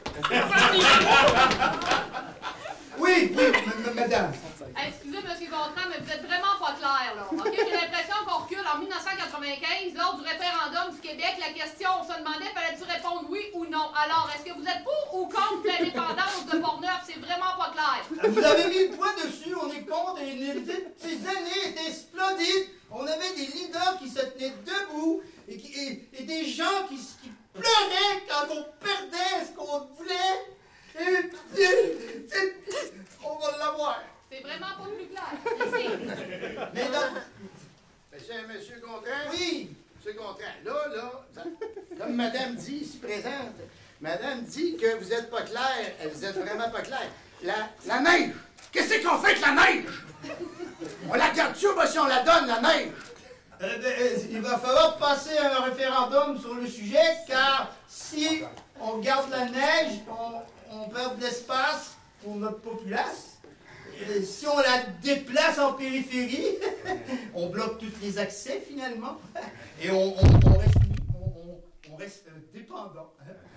Oui, madame. Excusez, M. Gontran, mais vous êtes vraiment pas clair, là. OK, j'ai l'impression qu'on recule en 1995, lors du référendum du Québec. La question, on se demandait, fallait-tu répondre oui ou non? Alors, est-ce que vous êtes pour ou contre l'indépendance de Portneuf? C'est vraiment pas clair. Vous avez mis le point dessus, on est contre. Ces années étaient splendides. On avait des leaders qui se tenaient debout et des gens qui pleuraient quand on perdait ce qu'on voulait. On va l'avoir. C'est vraiment pas plus clair. Mais donc, Monsieur Gontran? oui. Monsieur Gontran, là, comme madame dit, ici présente, madame dit que vous êtes pas clair. Vous êtes vraiment pas clair. La neige! Qu'est-ce qu'on fait avec la neige? On la garde-tu ou si on la donne, la neige? Il va falloir passer un référendum sur le sujet, car si on garde la neige, on perd de l'espace pour notre populace. Et si on la déplace en périphérie, on bloque tous les accès finalement. Et on reste dépendant.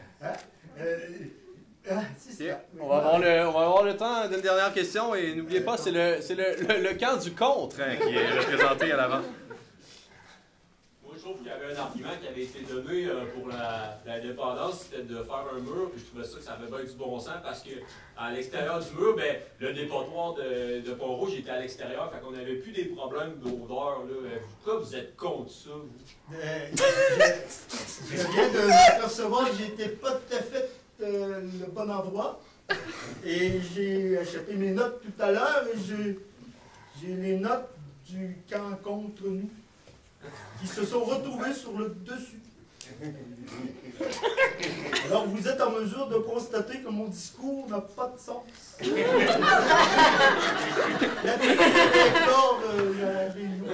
C'est ça. On va avoir le temps d'une dernière question et n'oubliez pas, c'est le camp du contre qui est représenté à l'avant. Moi, je trouve qu'il y avait un argument qui avait été donné pour l'indépendance, c'était de faire un mur, puis je trouvais ça que ça avait bien du bon sens parce que à l'extérieur du mur, ben, le dépotoir de Pont-Rouge était à l'extérieur, fait qu'on n'avait plus des problèmes d'odeur. Pourquoi vous êtes contre ça, vous? Je viens de m'apercevoir que j'étais pas tout à fait le bon endroit. Et j'ai acheté mes notes tout à l'heure et j'ai les notes du camp contre nous qui se sont retrouvées sur le dessus. Alors vous êtes en mesure de constater que mon discours n'a pas de sens. La réunion.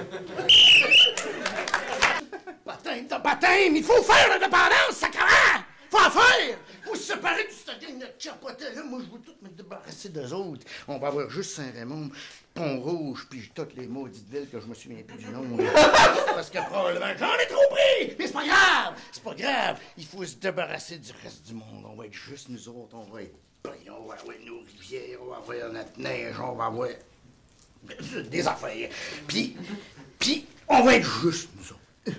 Baptême, il faut faire l'indépendance, sacrément! Faut en faire! Faut se séparer de cette gang de capotés là. Moi, je veux tout me débarrasser d'eux autres. On va avoir juste Saint-Raymond, Pont-Rouge, puis toutes les maudites villes que je me souviens plus du nom. Parce que probablement j'en ai trop pris! Mais c'est pas grave! C'est pas grave! Il faut se débarrasser du reste du monde. On va être juste nous autres. On va être bien. On va avoir nos rivières, on va avoir notre neige, on va avoir des affaires. Puis on va être juste nous autres.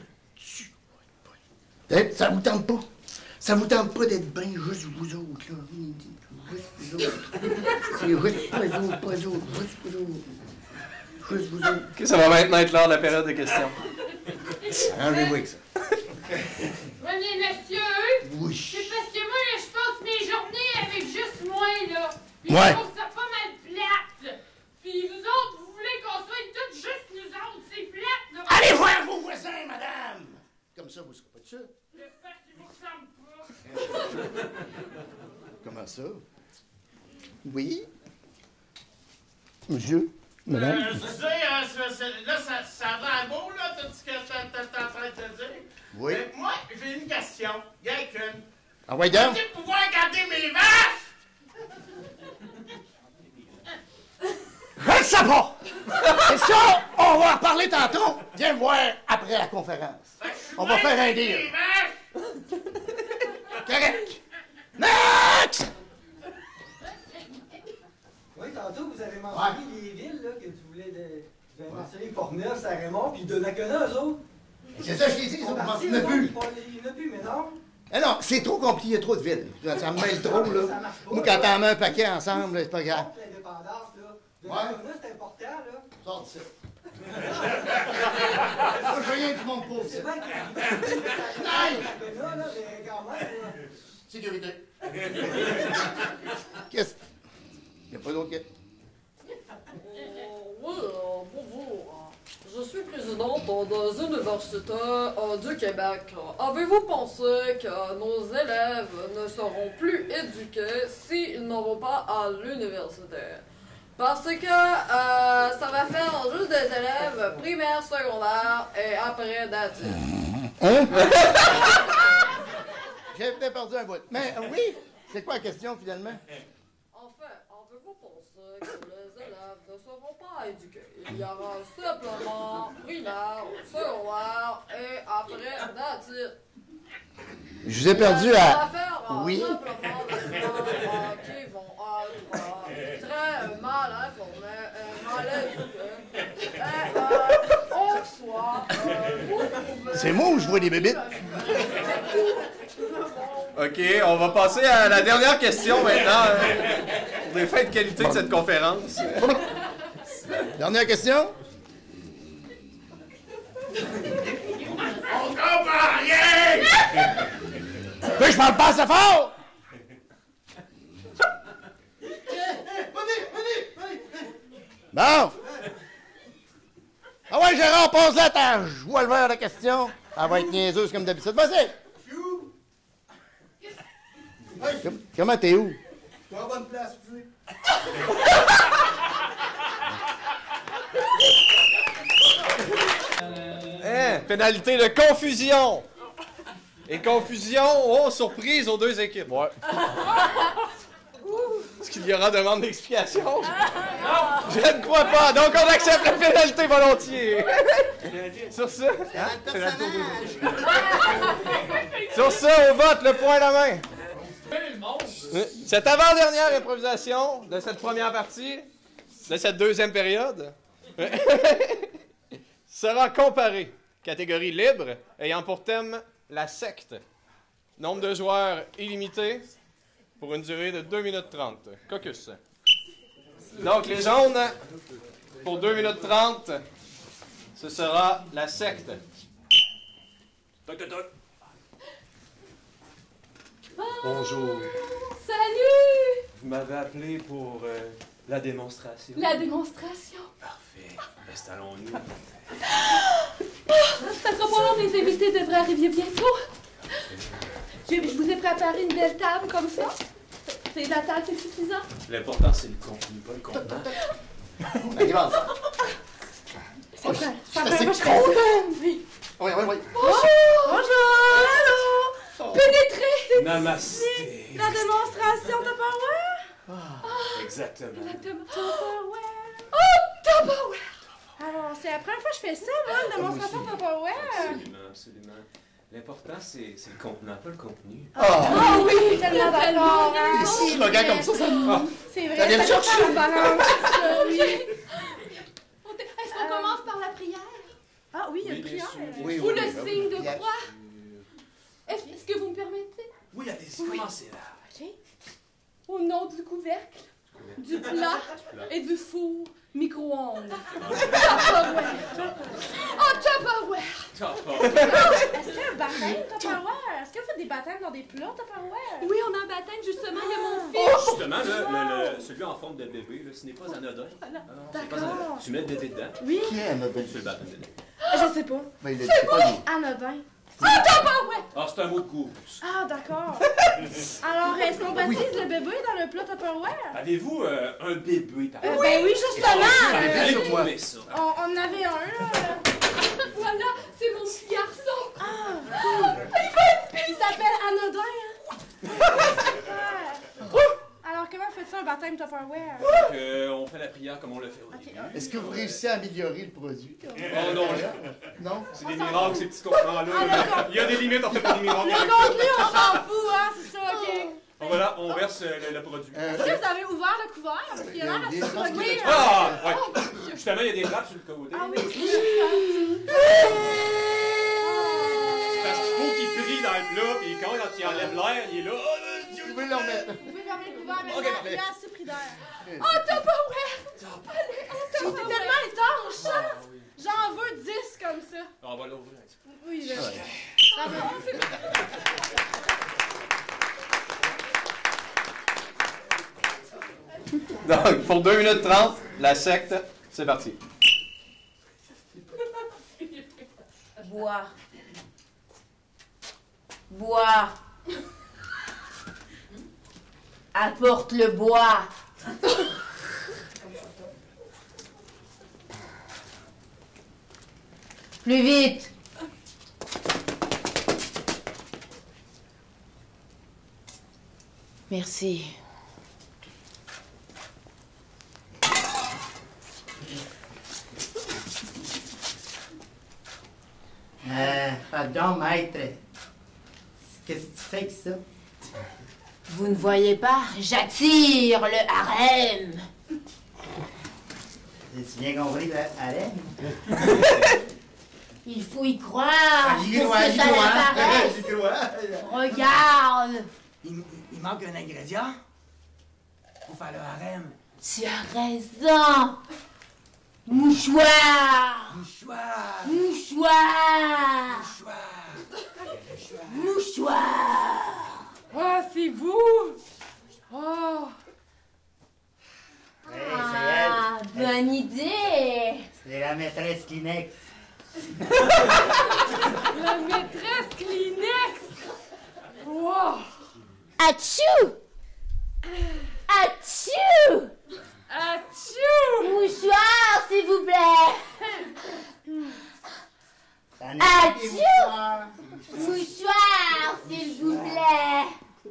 Ça vous tente pas? Ça vous tente pas d'être bien juste vous autres, là? Juste vous autres. C'est juste pas vous autres, juste vous autres. Juste vous autres. Ok, ça va maintenant être l'heure de la période de questions. Arrangez-vous avec ça. Venez, messieurs! Oui. C'est parce que moi, là, je passe mes journées avec juste moi, là. Puis Ouais. je trouve ça pas mal plate. Puis vous autres, vous voulez qu'on soit toutes juste nous autres. C'est plate, là. Allez voir vos voisins, madame! Comme ça, vous serez pas de ça. J'espère qu'ils vous ressemblent pas. Comment ça? Oui? Monsieur? Madame? Tu sais, là, ça a l'air beau, là, tout ce que t'es en train de te dire. Oui. Mais moi, j'ai une question. Rien qu'une. Ah ouais, donc? Vas-tu pouvoir garder mes vaches? Je le sais pas! Et ça, on va en reparler tantôt. Viens me voir après la conférence. On va faire un deal. Mes vaches? Correct. Next! Oui, tantôt, vous avez mentionné les villes là, que tu voulais vous avez mentionné Portneuf, Saint-Raymond, puis Donnacona, eux autres. C'est ça, je t'ai dit, ils Ils sont sont partis, il n'y en a plus. Il n'y en a plus, mais non. Ah non, c'est trop compliqué, il y a trop de villes. Ça me mêle trop, là. Ça marche pas, Moi, quand là. t'en mets un paquet ensemble, là, c'est pas grave. Contre l'indépendance, là. Donnacona, c'est important, là. Sors de ça. Moi, je veux rien du monde pauvre, C'est ça. bien qu'il y a Donnacona, là, mais quand même, là. Sécurité. Qu'est-ce? Il n'y a pas d'autre question. Oui, bonjour. Je suis présidente des universités du Québec. Avez-vous pensé que nos élèves ne seront plus éduqués s'ils n'en vont pas à l'université? Parce que ça va faire juste des élèves primaires, secondaires et après d'adultes. Hein? J'ai peut-être perdu un bout. Mais oui, c'est quoi la question, finalement? Enfin, avez-vous pensé que les élèves ne seront pas éduqués? Il y aura simplement primaire, secondaire et après d'adultes. Je vous ai perdu Ça à... va faire Oui. simplement des gens qui vont être très mal informés et mal éduqués. Et en soi, vous pouvez... C'est moi ou je vois des bébites? Ok, on va passer à la dernière question maintenant. Pour des fins de qualité de cette conférence. Dernière question? On comprend rien! Mais je parle pas assez fort! Bon! Ah ouais, Gérard, pose la tâche. Je vois le verre de question. Elle va être niaiseuse comme d'habitude. Vas-y! Comment t'es où? Tu as bonne place, tu sais. Hein? Pénalité de confusion. Et confusion, oh, surprise aux deux équipes. Ouais. Est-ce qu'il y aura demande d'explication? Non! Je ne crois pas, donc on accepte la pénalité volontiers. Sur ce, sur ce, au vote, le point à la main. Cette avant-dernière improvisation de cette première partie, de cette deuxième période, sera comparée catégorie libre, ayant pour thème la secte. Nombre de joueurs illimité pour une durée de 2 minutes 30. Caucus. Donc, les jaunes, pour 2 minutes 30, ce sera la secte. Toc, toc, toc. Bonjour. Salut! Vous m'avez appelé pour la démonstration. La démonstration. Parfait. Installons-nous. Ça sera pas long, les invités devraient arriver bientôt. Je vous ai préparé une belle table comme ça. C'est la table, c'est suffisant. L'important, c'est le contenu, pas le contenant. Allez, avance. Ça je fait suis un assez Oui. Oui. Bonjour! Allô! Pénétrez! Namasté. La démonstration Tupperware? Exactement. Exactement. Tupperware. Oh, Tupperware! Alors, c'est la première fois que je fais ça, moi, une démonstration Tupperware. Absolument, absolument. L'important, c'est le contenant, pas le contenu. Ah oui, tellement d'accord. Des slogans comme ça, C'est ça vrai, vient me ça chercher. dépend la balance, ça, oui. Est-ce qu'on commence par la prière? Ah oui, il y a une Oui, bien prière. sûr. Oui, Ou le signe de Yes. croix? Est-ce que vous me permettez? Oui, allez-y, commencez là. OK. Au nom du couvercle, du plat et du four micro-ondes. Tupperware. Oh, Tupperware! Est-ce qu'il y a un baptême Tupperware? Est-ce que vous faites des baptêmes dans des plats Tupperware? Oui, on a un baptême, justement, il y a mon fils. Justement, celui en forme de bébé, là, ce n'est pas anodin. Ah non, c'est pas D'accord. anodin. Tu mets le bébé dedans, Oui, Qui est Anodin? tu fais le baptême dedans. je sais pas. Ben, il a dit pas nous. Anodin. Tupperware! Ah, c'est un mot de course. Ah, d'accord. Alors, est-ce qu'on baptise le bébé dans le plat Tupperware? Avez-vous un bébé par exemple? Ben oui, justement. Allez trouver ça. On en avait un, là. Voilà, c'est mon petit garçon. Il s'appelle Anodin. Super. Alors, comment faites-tu un baptême Tupperware? Donc, on fait la prière comme on le fait au début. Est-ce que vous réussissez à améliorer le produit? Oh non, là. Non? C'est des miracles, ces petits contenants-là. d'accord. Il y a des limites, on fait pas des miracles. Le contenu, on s'en fout, hein, c'est ça, OK. Bon, voilà, on verse le produit. Est-ce que vous avez ouvert le couvert? Parce qu'il y a l'air assez je pense qu'il drogué, y a- hein. Ah, ouais. Justement, il y a des trappes sur le côté. Ah oui, Parce qu'il faut qu'il prie dans le plat, puis quand il enlève l'air, il est là. Oh, mon Dieu! Vous pouvez l'en mettre. vous pouvez fermer le couvert maintenant. Ok, parfait. Il a assez pris d'air. Oh, Tupperware! C'est tellement étanche, hein? J'en veux 10 comme ça. On va l'ouvrir un petit peu. Oui, là. Donc, pour 2 minutes 30, la secte, c'est parti. Bois. Bois. Apporte le bois. Plus vite. Merci. Pardon, maître. Qu'est-ce que tu fais avec ça? Vous ne voyez pas? J'attire le harem. J'ai bien compris, le harem? Il faut y croire J'y pour crois, que j'y ça crois. apparaisse. J'y crois. Regarde. Il manque un ingrédient pour faire le harem. Tu as raison. Mouchoir. Mouchoir. Mouchoir. Mouchoir. Mouchoir. Oh, c'est vous. Oh. Hey, c'est Ah, elle. bonne idée. C'est la maîtresse Kleenex. La maîtresse Kleenex. Wow. Atchou. Atchou. Atchou. Mouchoir, s'il vous plaît. T'en Ah, as des Dieu. mouchoirs. Mouchoir, s'il vous plaît.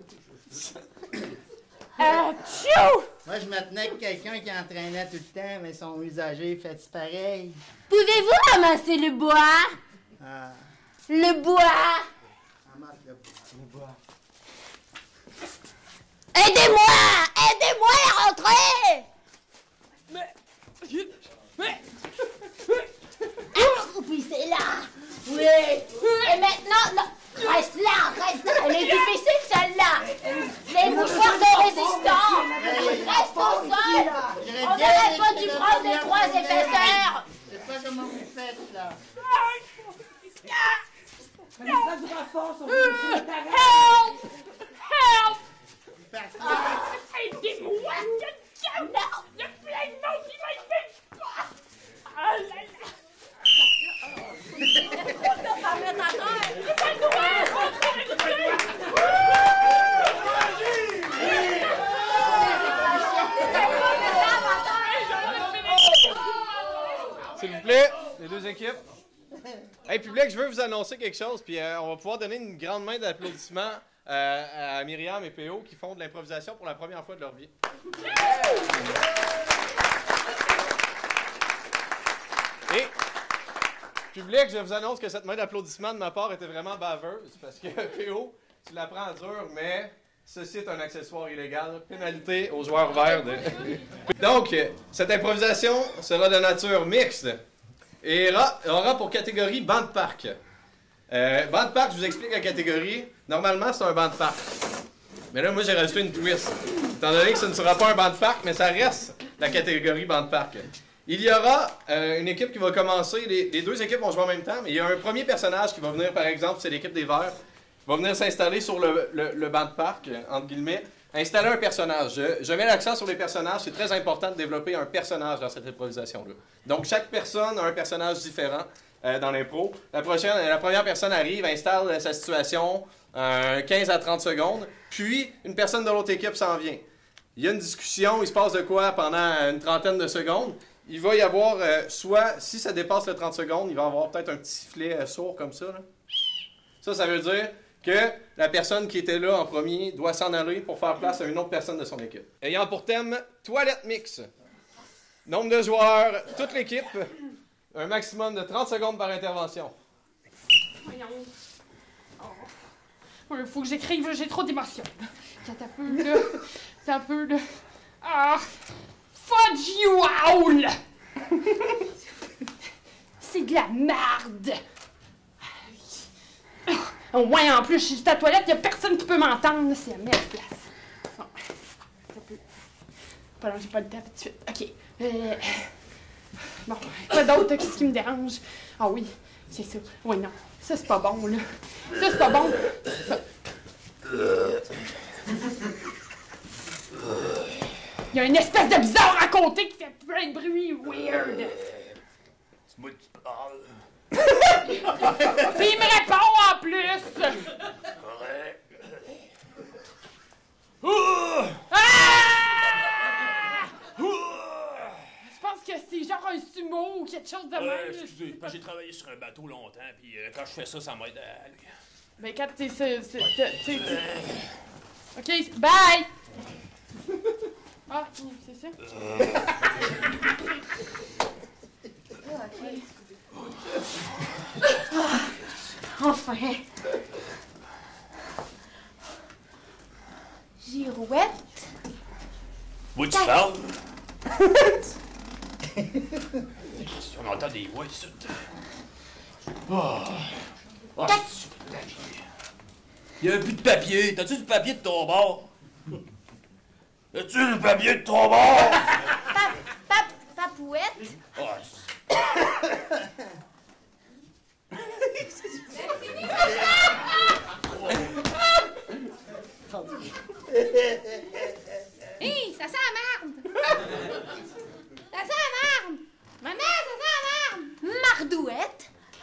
Atchou. Moi, je me tenais avec quelqu'un qui entraînait tout le temps, mais son usager fait pareil. Pouvez-vous ramasser le bois? Ah, Le bois. ramasse le bois. Aidez-moi! Aidez-moi à rentrer! Accroupissez là! Oui. Et maintenant, non. Reste là, reste là. Elle est difficile, celle-là. Les mouchoirs sont résistants. Reste au sol. On n'aurait pas dû prendre les 3 épaisseurs. Je sais pas comment vous faites, là. Help! Help! Aidez-moi, quelqu'un! Non! Il y a plein de monde qui m'aide pas! Ah là là! Ça va mettre à terre! J'ai pas le droit! S'il vous plaît, les 2 équipes. Hey, public, je veux vous annoncer quelque chose, puis on va pouvoir donner une grande main d'applaudissements à Myriam et PO qui font de l'improvisation pour la première fois de leur vie. Et, public, je vous annonce que cette main d'applaudissements de ma part était vraiment baveuse, parce que PO, tu la prends dur, mais ceci est un accessoire illégal. Pénalité aux joueurs verts. Donc, cette improvisation sera de nature mixte. Et aura pour catégorie banc de parc. Banc de parc, je vous explique la catégorie. Normalement, c'est un banc de parc. Mais là, moi, j'ai rajouté une twist. Étant donné que ce ne sera pas un banc de parc, mais ça reste la catégorie banc de parc. Il y aura une équipe qui va commencer. Les 2 équipes vont jouer en même temps, mais il y a un premier personnage qui va venir, par exemple, c'est l'équipe des Verts, va venir s'installer sur le banc de parc, entre guillemets. Installer un personnage. Je mets l'accent sur les personnages. C'est très important de développer un personnage dans cette improvisation-là. Donc, chaque personne a un personnage différent dans l'impro. La première personne arrive, installe sa situation 15 à 30 secondes. Puis, une personne de l'autre équipe s'en vient. Il y a une discussion, il se passe de quoi pendant une trentaine de secondes. Il va y avoir, soit, si ça dépasse le 30 secondes, il va y avoir peut-être un petit sifflet sourd comme ça. Là. Ça veut dire que la personne qui était là en premier doit s'en aller pour faire place à une autre personne de son équipe. Ayant pour thème toilette mix. Nombre de joueurs, toute l'équipe, un maximum de 30 secondes par intervention. Voyons. Oh. Il faut que j'écrive, j'ai trop d'émotions. T'as un peu, là. T'as un peu, là. Ah! Fudge you all! C'est de la merde! Ouais, en plus, je suis à la toilette, y'a personne qui peut m'entendre. C'est la meilleure place. Bon, ça peut. Pardon, j'ai pas le temps tout de suite. OK. Bon, quoi d'autre? Qu'est-ce qui me dérange? Ah oui, c'est ça. Oui, non. Ça, c'est pas bon, là. Ça, c'est pas bon. Il y a une espèce de bizarre à côté qui fait plein de bruit weird. C'est moi qui parle. Puis il me répond en plus! Correct. Ah! Je pense que c'est genre un sumo ou quelque chose de même. Excusez, parce que j'ai travaillé sur un bateau longtemps, puis quand je fais ça, ça m'aide à lui. Ben quand t'es... OK, bye! Ah, c'est ça? OK. Ah, enfin! Girouette? Moi, tu parles? On entend des voix ici. Il y a plus de papier. T'as-tu du papier de ton bord? As-tu du papier de ton bord? Papouette? Hé, ça sent la merde! Ça sent la merde! Maman, ça sent la merde! Mardouette?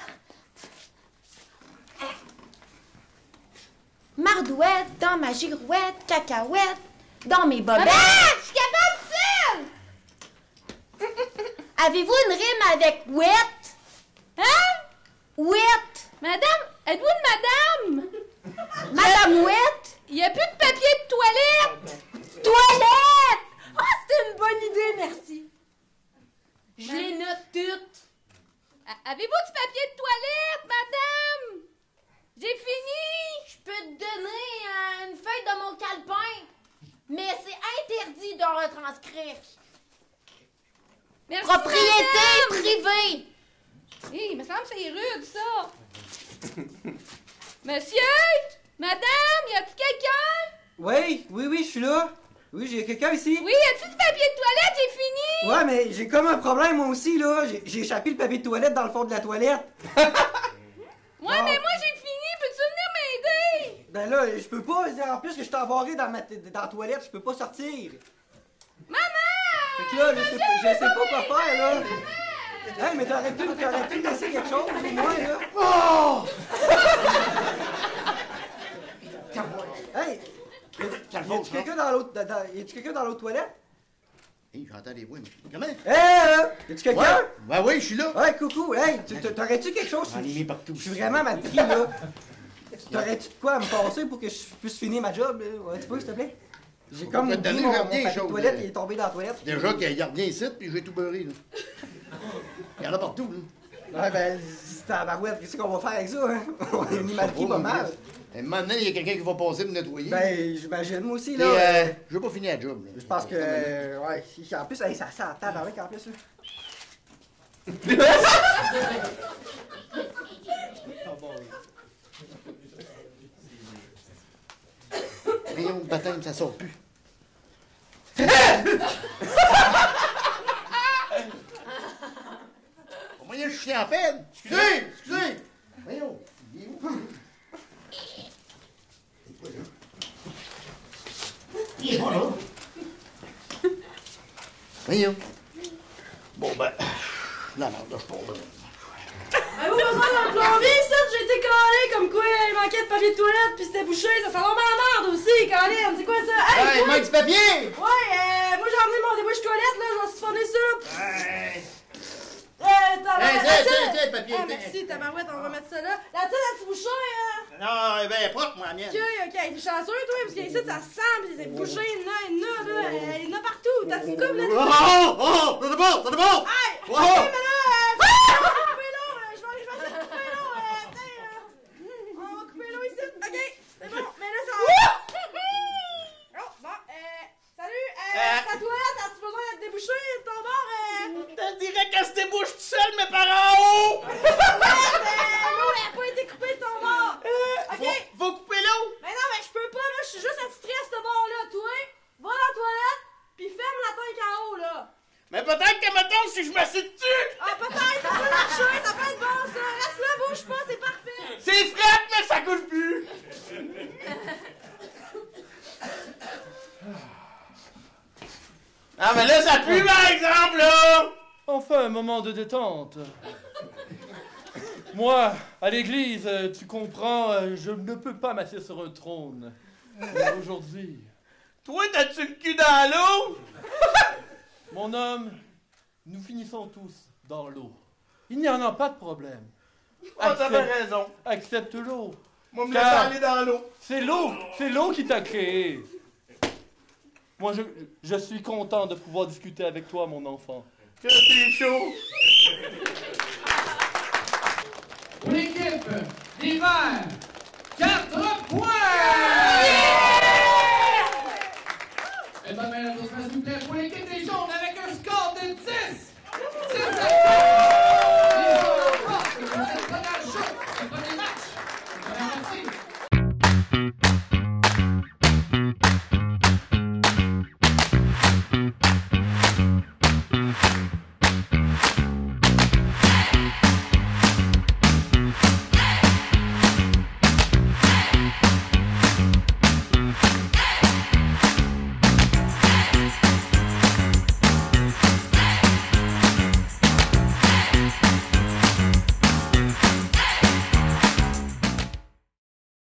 Mardouette dans ma girouette, cacahuète dans mes bobettes. Maman, je suis capable seule! Avez-vous une rime avec ouette? Hein? Ouette? Madame, êtes-vous une madame? Madame Ouette? Il n'y a plus de papier de toilette! Toilette! Ah, c'est une bonne idée, merci. Je les note toutes. Avez-vous du papier de toilette, madame? J'ai fini! Je peux te donner une feuille de mon calepin, mais c'est interdit de retranscrire. Merci, Propriété madame. privée. Hé, il me semble que c'est rude, ça! Monsieur? Madame? Y a-t-il quelqu'un? Oui, je suis là. Oui, j'ai quelqu'un ici. Oui, y a-t-il du papier de toilette? J'ai fini! Ouais, mais j'ai comme un problème moi aussi, là. J'ai échappé le papier de toilette dans le fond de la toilette. Ouais, mais moi j'ai fini! Peux-tu venir m'aider? Ben là, je peux pas. En plus que je suis embarré dans la toilette, je peux pas sortir. Maman! Fait que là, je sais pas quoi faire, là. Hey, mais t'aurais pu me laisser quelque chose pour moi, là. Oh! Hey! Y'a-tu quelqu'un dans l'autre... Y'a-tu quelqu'un dans l'autre toilette? Hey, j'entends des voix, mais comment? Y'a-tu quelqu'un? Ben oui, je suis là. Ouais, coucou, hey! T'aurais-tu quelque chose? J'en ai mis partout. Je suis vraiment mal pris, là. T'aurais-tu de quoi à me passer pour que je puisse finir ma job, là? Ouais, tu peux, s'il te plaît? J'ai comme va te donner mon bien papier de chose, toilette, il est tombé dans la toilette. Déjà qu'il y a rien ici, puis je vais tout beurrer, là. Il y en a partout, là. Ouais, ben, c'est à barouette, qu'est-ce qu'on va faire avec ça, hein? On est mis mal pris pas mal. Et maintenant, il y a quelqu'un qui va passer pour nettoyer. Ben, j'imagine, moi aussi, Et, là. je veux pas finir la job, là. Je pense que. Ouais, en plus, hey, ça sent la table avec, en plus, là. Rayon de baptême, ça sort plus. Au moyen, je suis en peine. Excusez. Voyons. Il est où? Il est pas là. Voyons. Bon, ben. Non, je suis pas là. Avez-vous besoin d'un plombier, ici? J'ai été calé comme quoi il manquait de papier de toilette puis c'était bouché. Ça sent vraiment la merde aussi, Colin. C'est quoi ça? Hey, il manque du papier! Ouais, moi j'ai emmené mon débouche toilette, là. Je vais se fournir ça. Tiens, papier. Ah, merci, tabarouette, on va mettre ça là. La petite bouchée, hein? Non, elle est bien propre, moi, la mienne. Ok, t'es chanceux, toi, parce qu'ici, ça sent, pis c'est bouché, il y en a partout. T'as-tu une couple, là? Oh! T'as de bon! Hey! Oh! Ok, mais là, je vais essayer de couper l'eau, on va couper l'eau ici. Ok, c'est bon, mais là, ça va. Oh, bon, salut, ta toilette, as-tu besoin d'être débouchée de ton bord? Je dirais qu'elle se débouche tout seul, mais par en haut! L'eau, elle a pas été coupée de ton bord. Ok. Faut couper l'eau! Mais non, mais je peux pas, là, je suis juste attitrée à ce bord-là. Toi, va dans la toilette, pis ferme la tank en haut, là. Mais peut-être que mettons si je me suis dessus! Ah, peut-être, ça peut marcher, ça peut être bon, ça. Reste là, bouge pas, c'est parfait. C'est frais, mais ça coule plus! Ah, mais là, ça pue, par exemple, là! Enfin, un moment de détente. Moi, à l'église, tu comprends, je ne peux pas m'asseoir sur un trône. Mais aujourd'hui... Toi, t'as-tu le cul dans l'eau? Mon homme, nous finissons tous dans l'eau. Il n'y en a pas de problème. Oh, t'avais raison. Accepte l'eau. Moi, me laisse aller dans l'eau. C'est l'eau qui t'a créé. Moi, je suis content de pouvoir discuter avec toi, mon enfant. Que t'es chaud. Pour l'équipe d'hiver,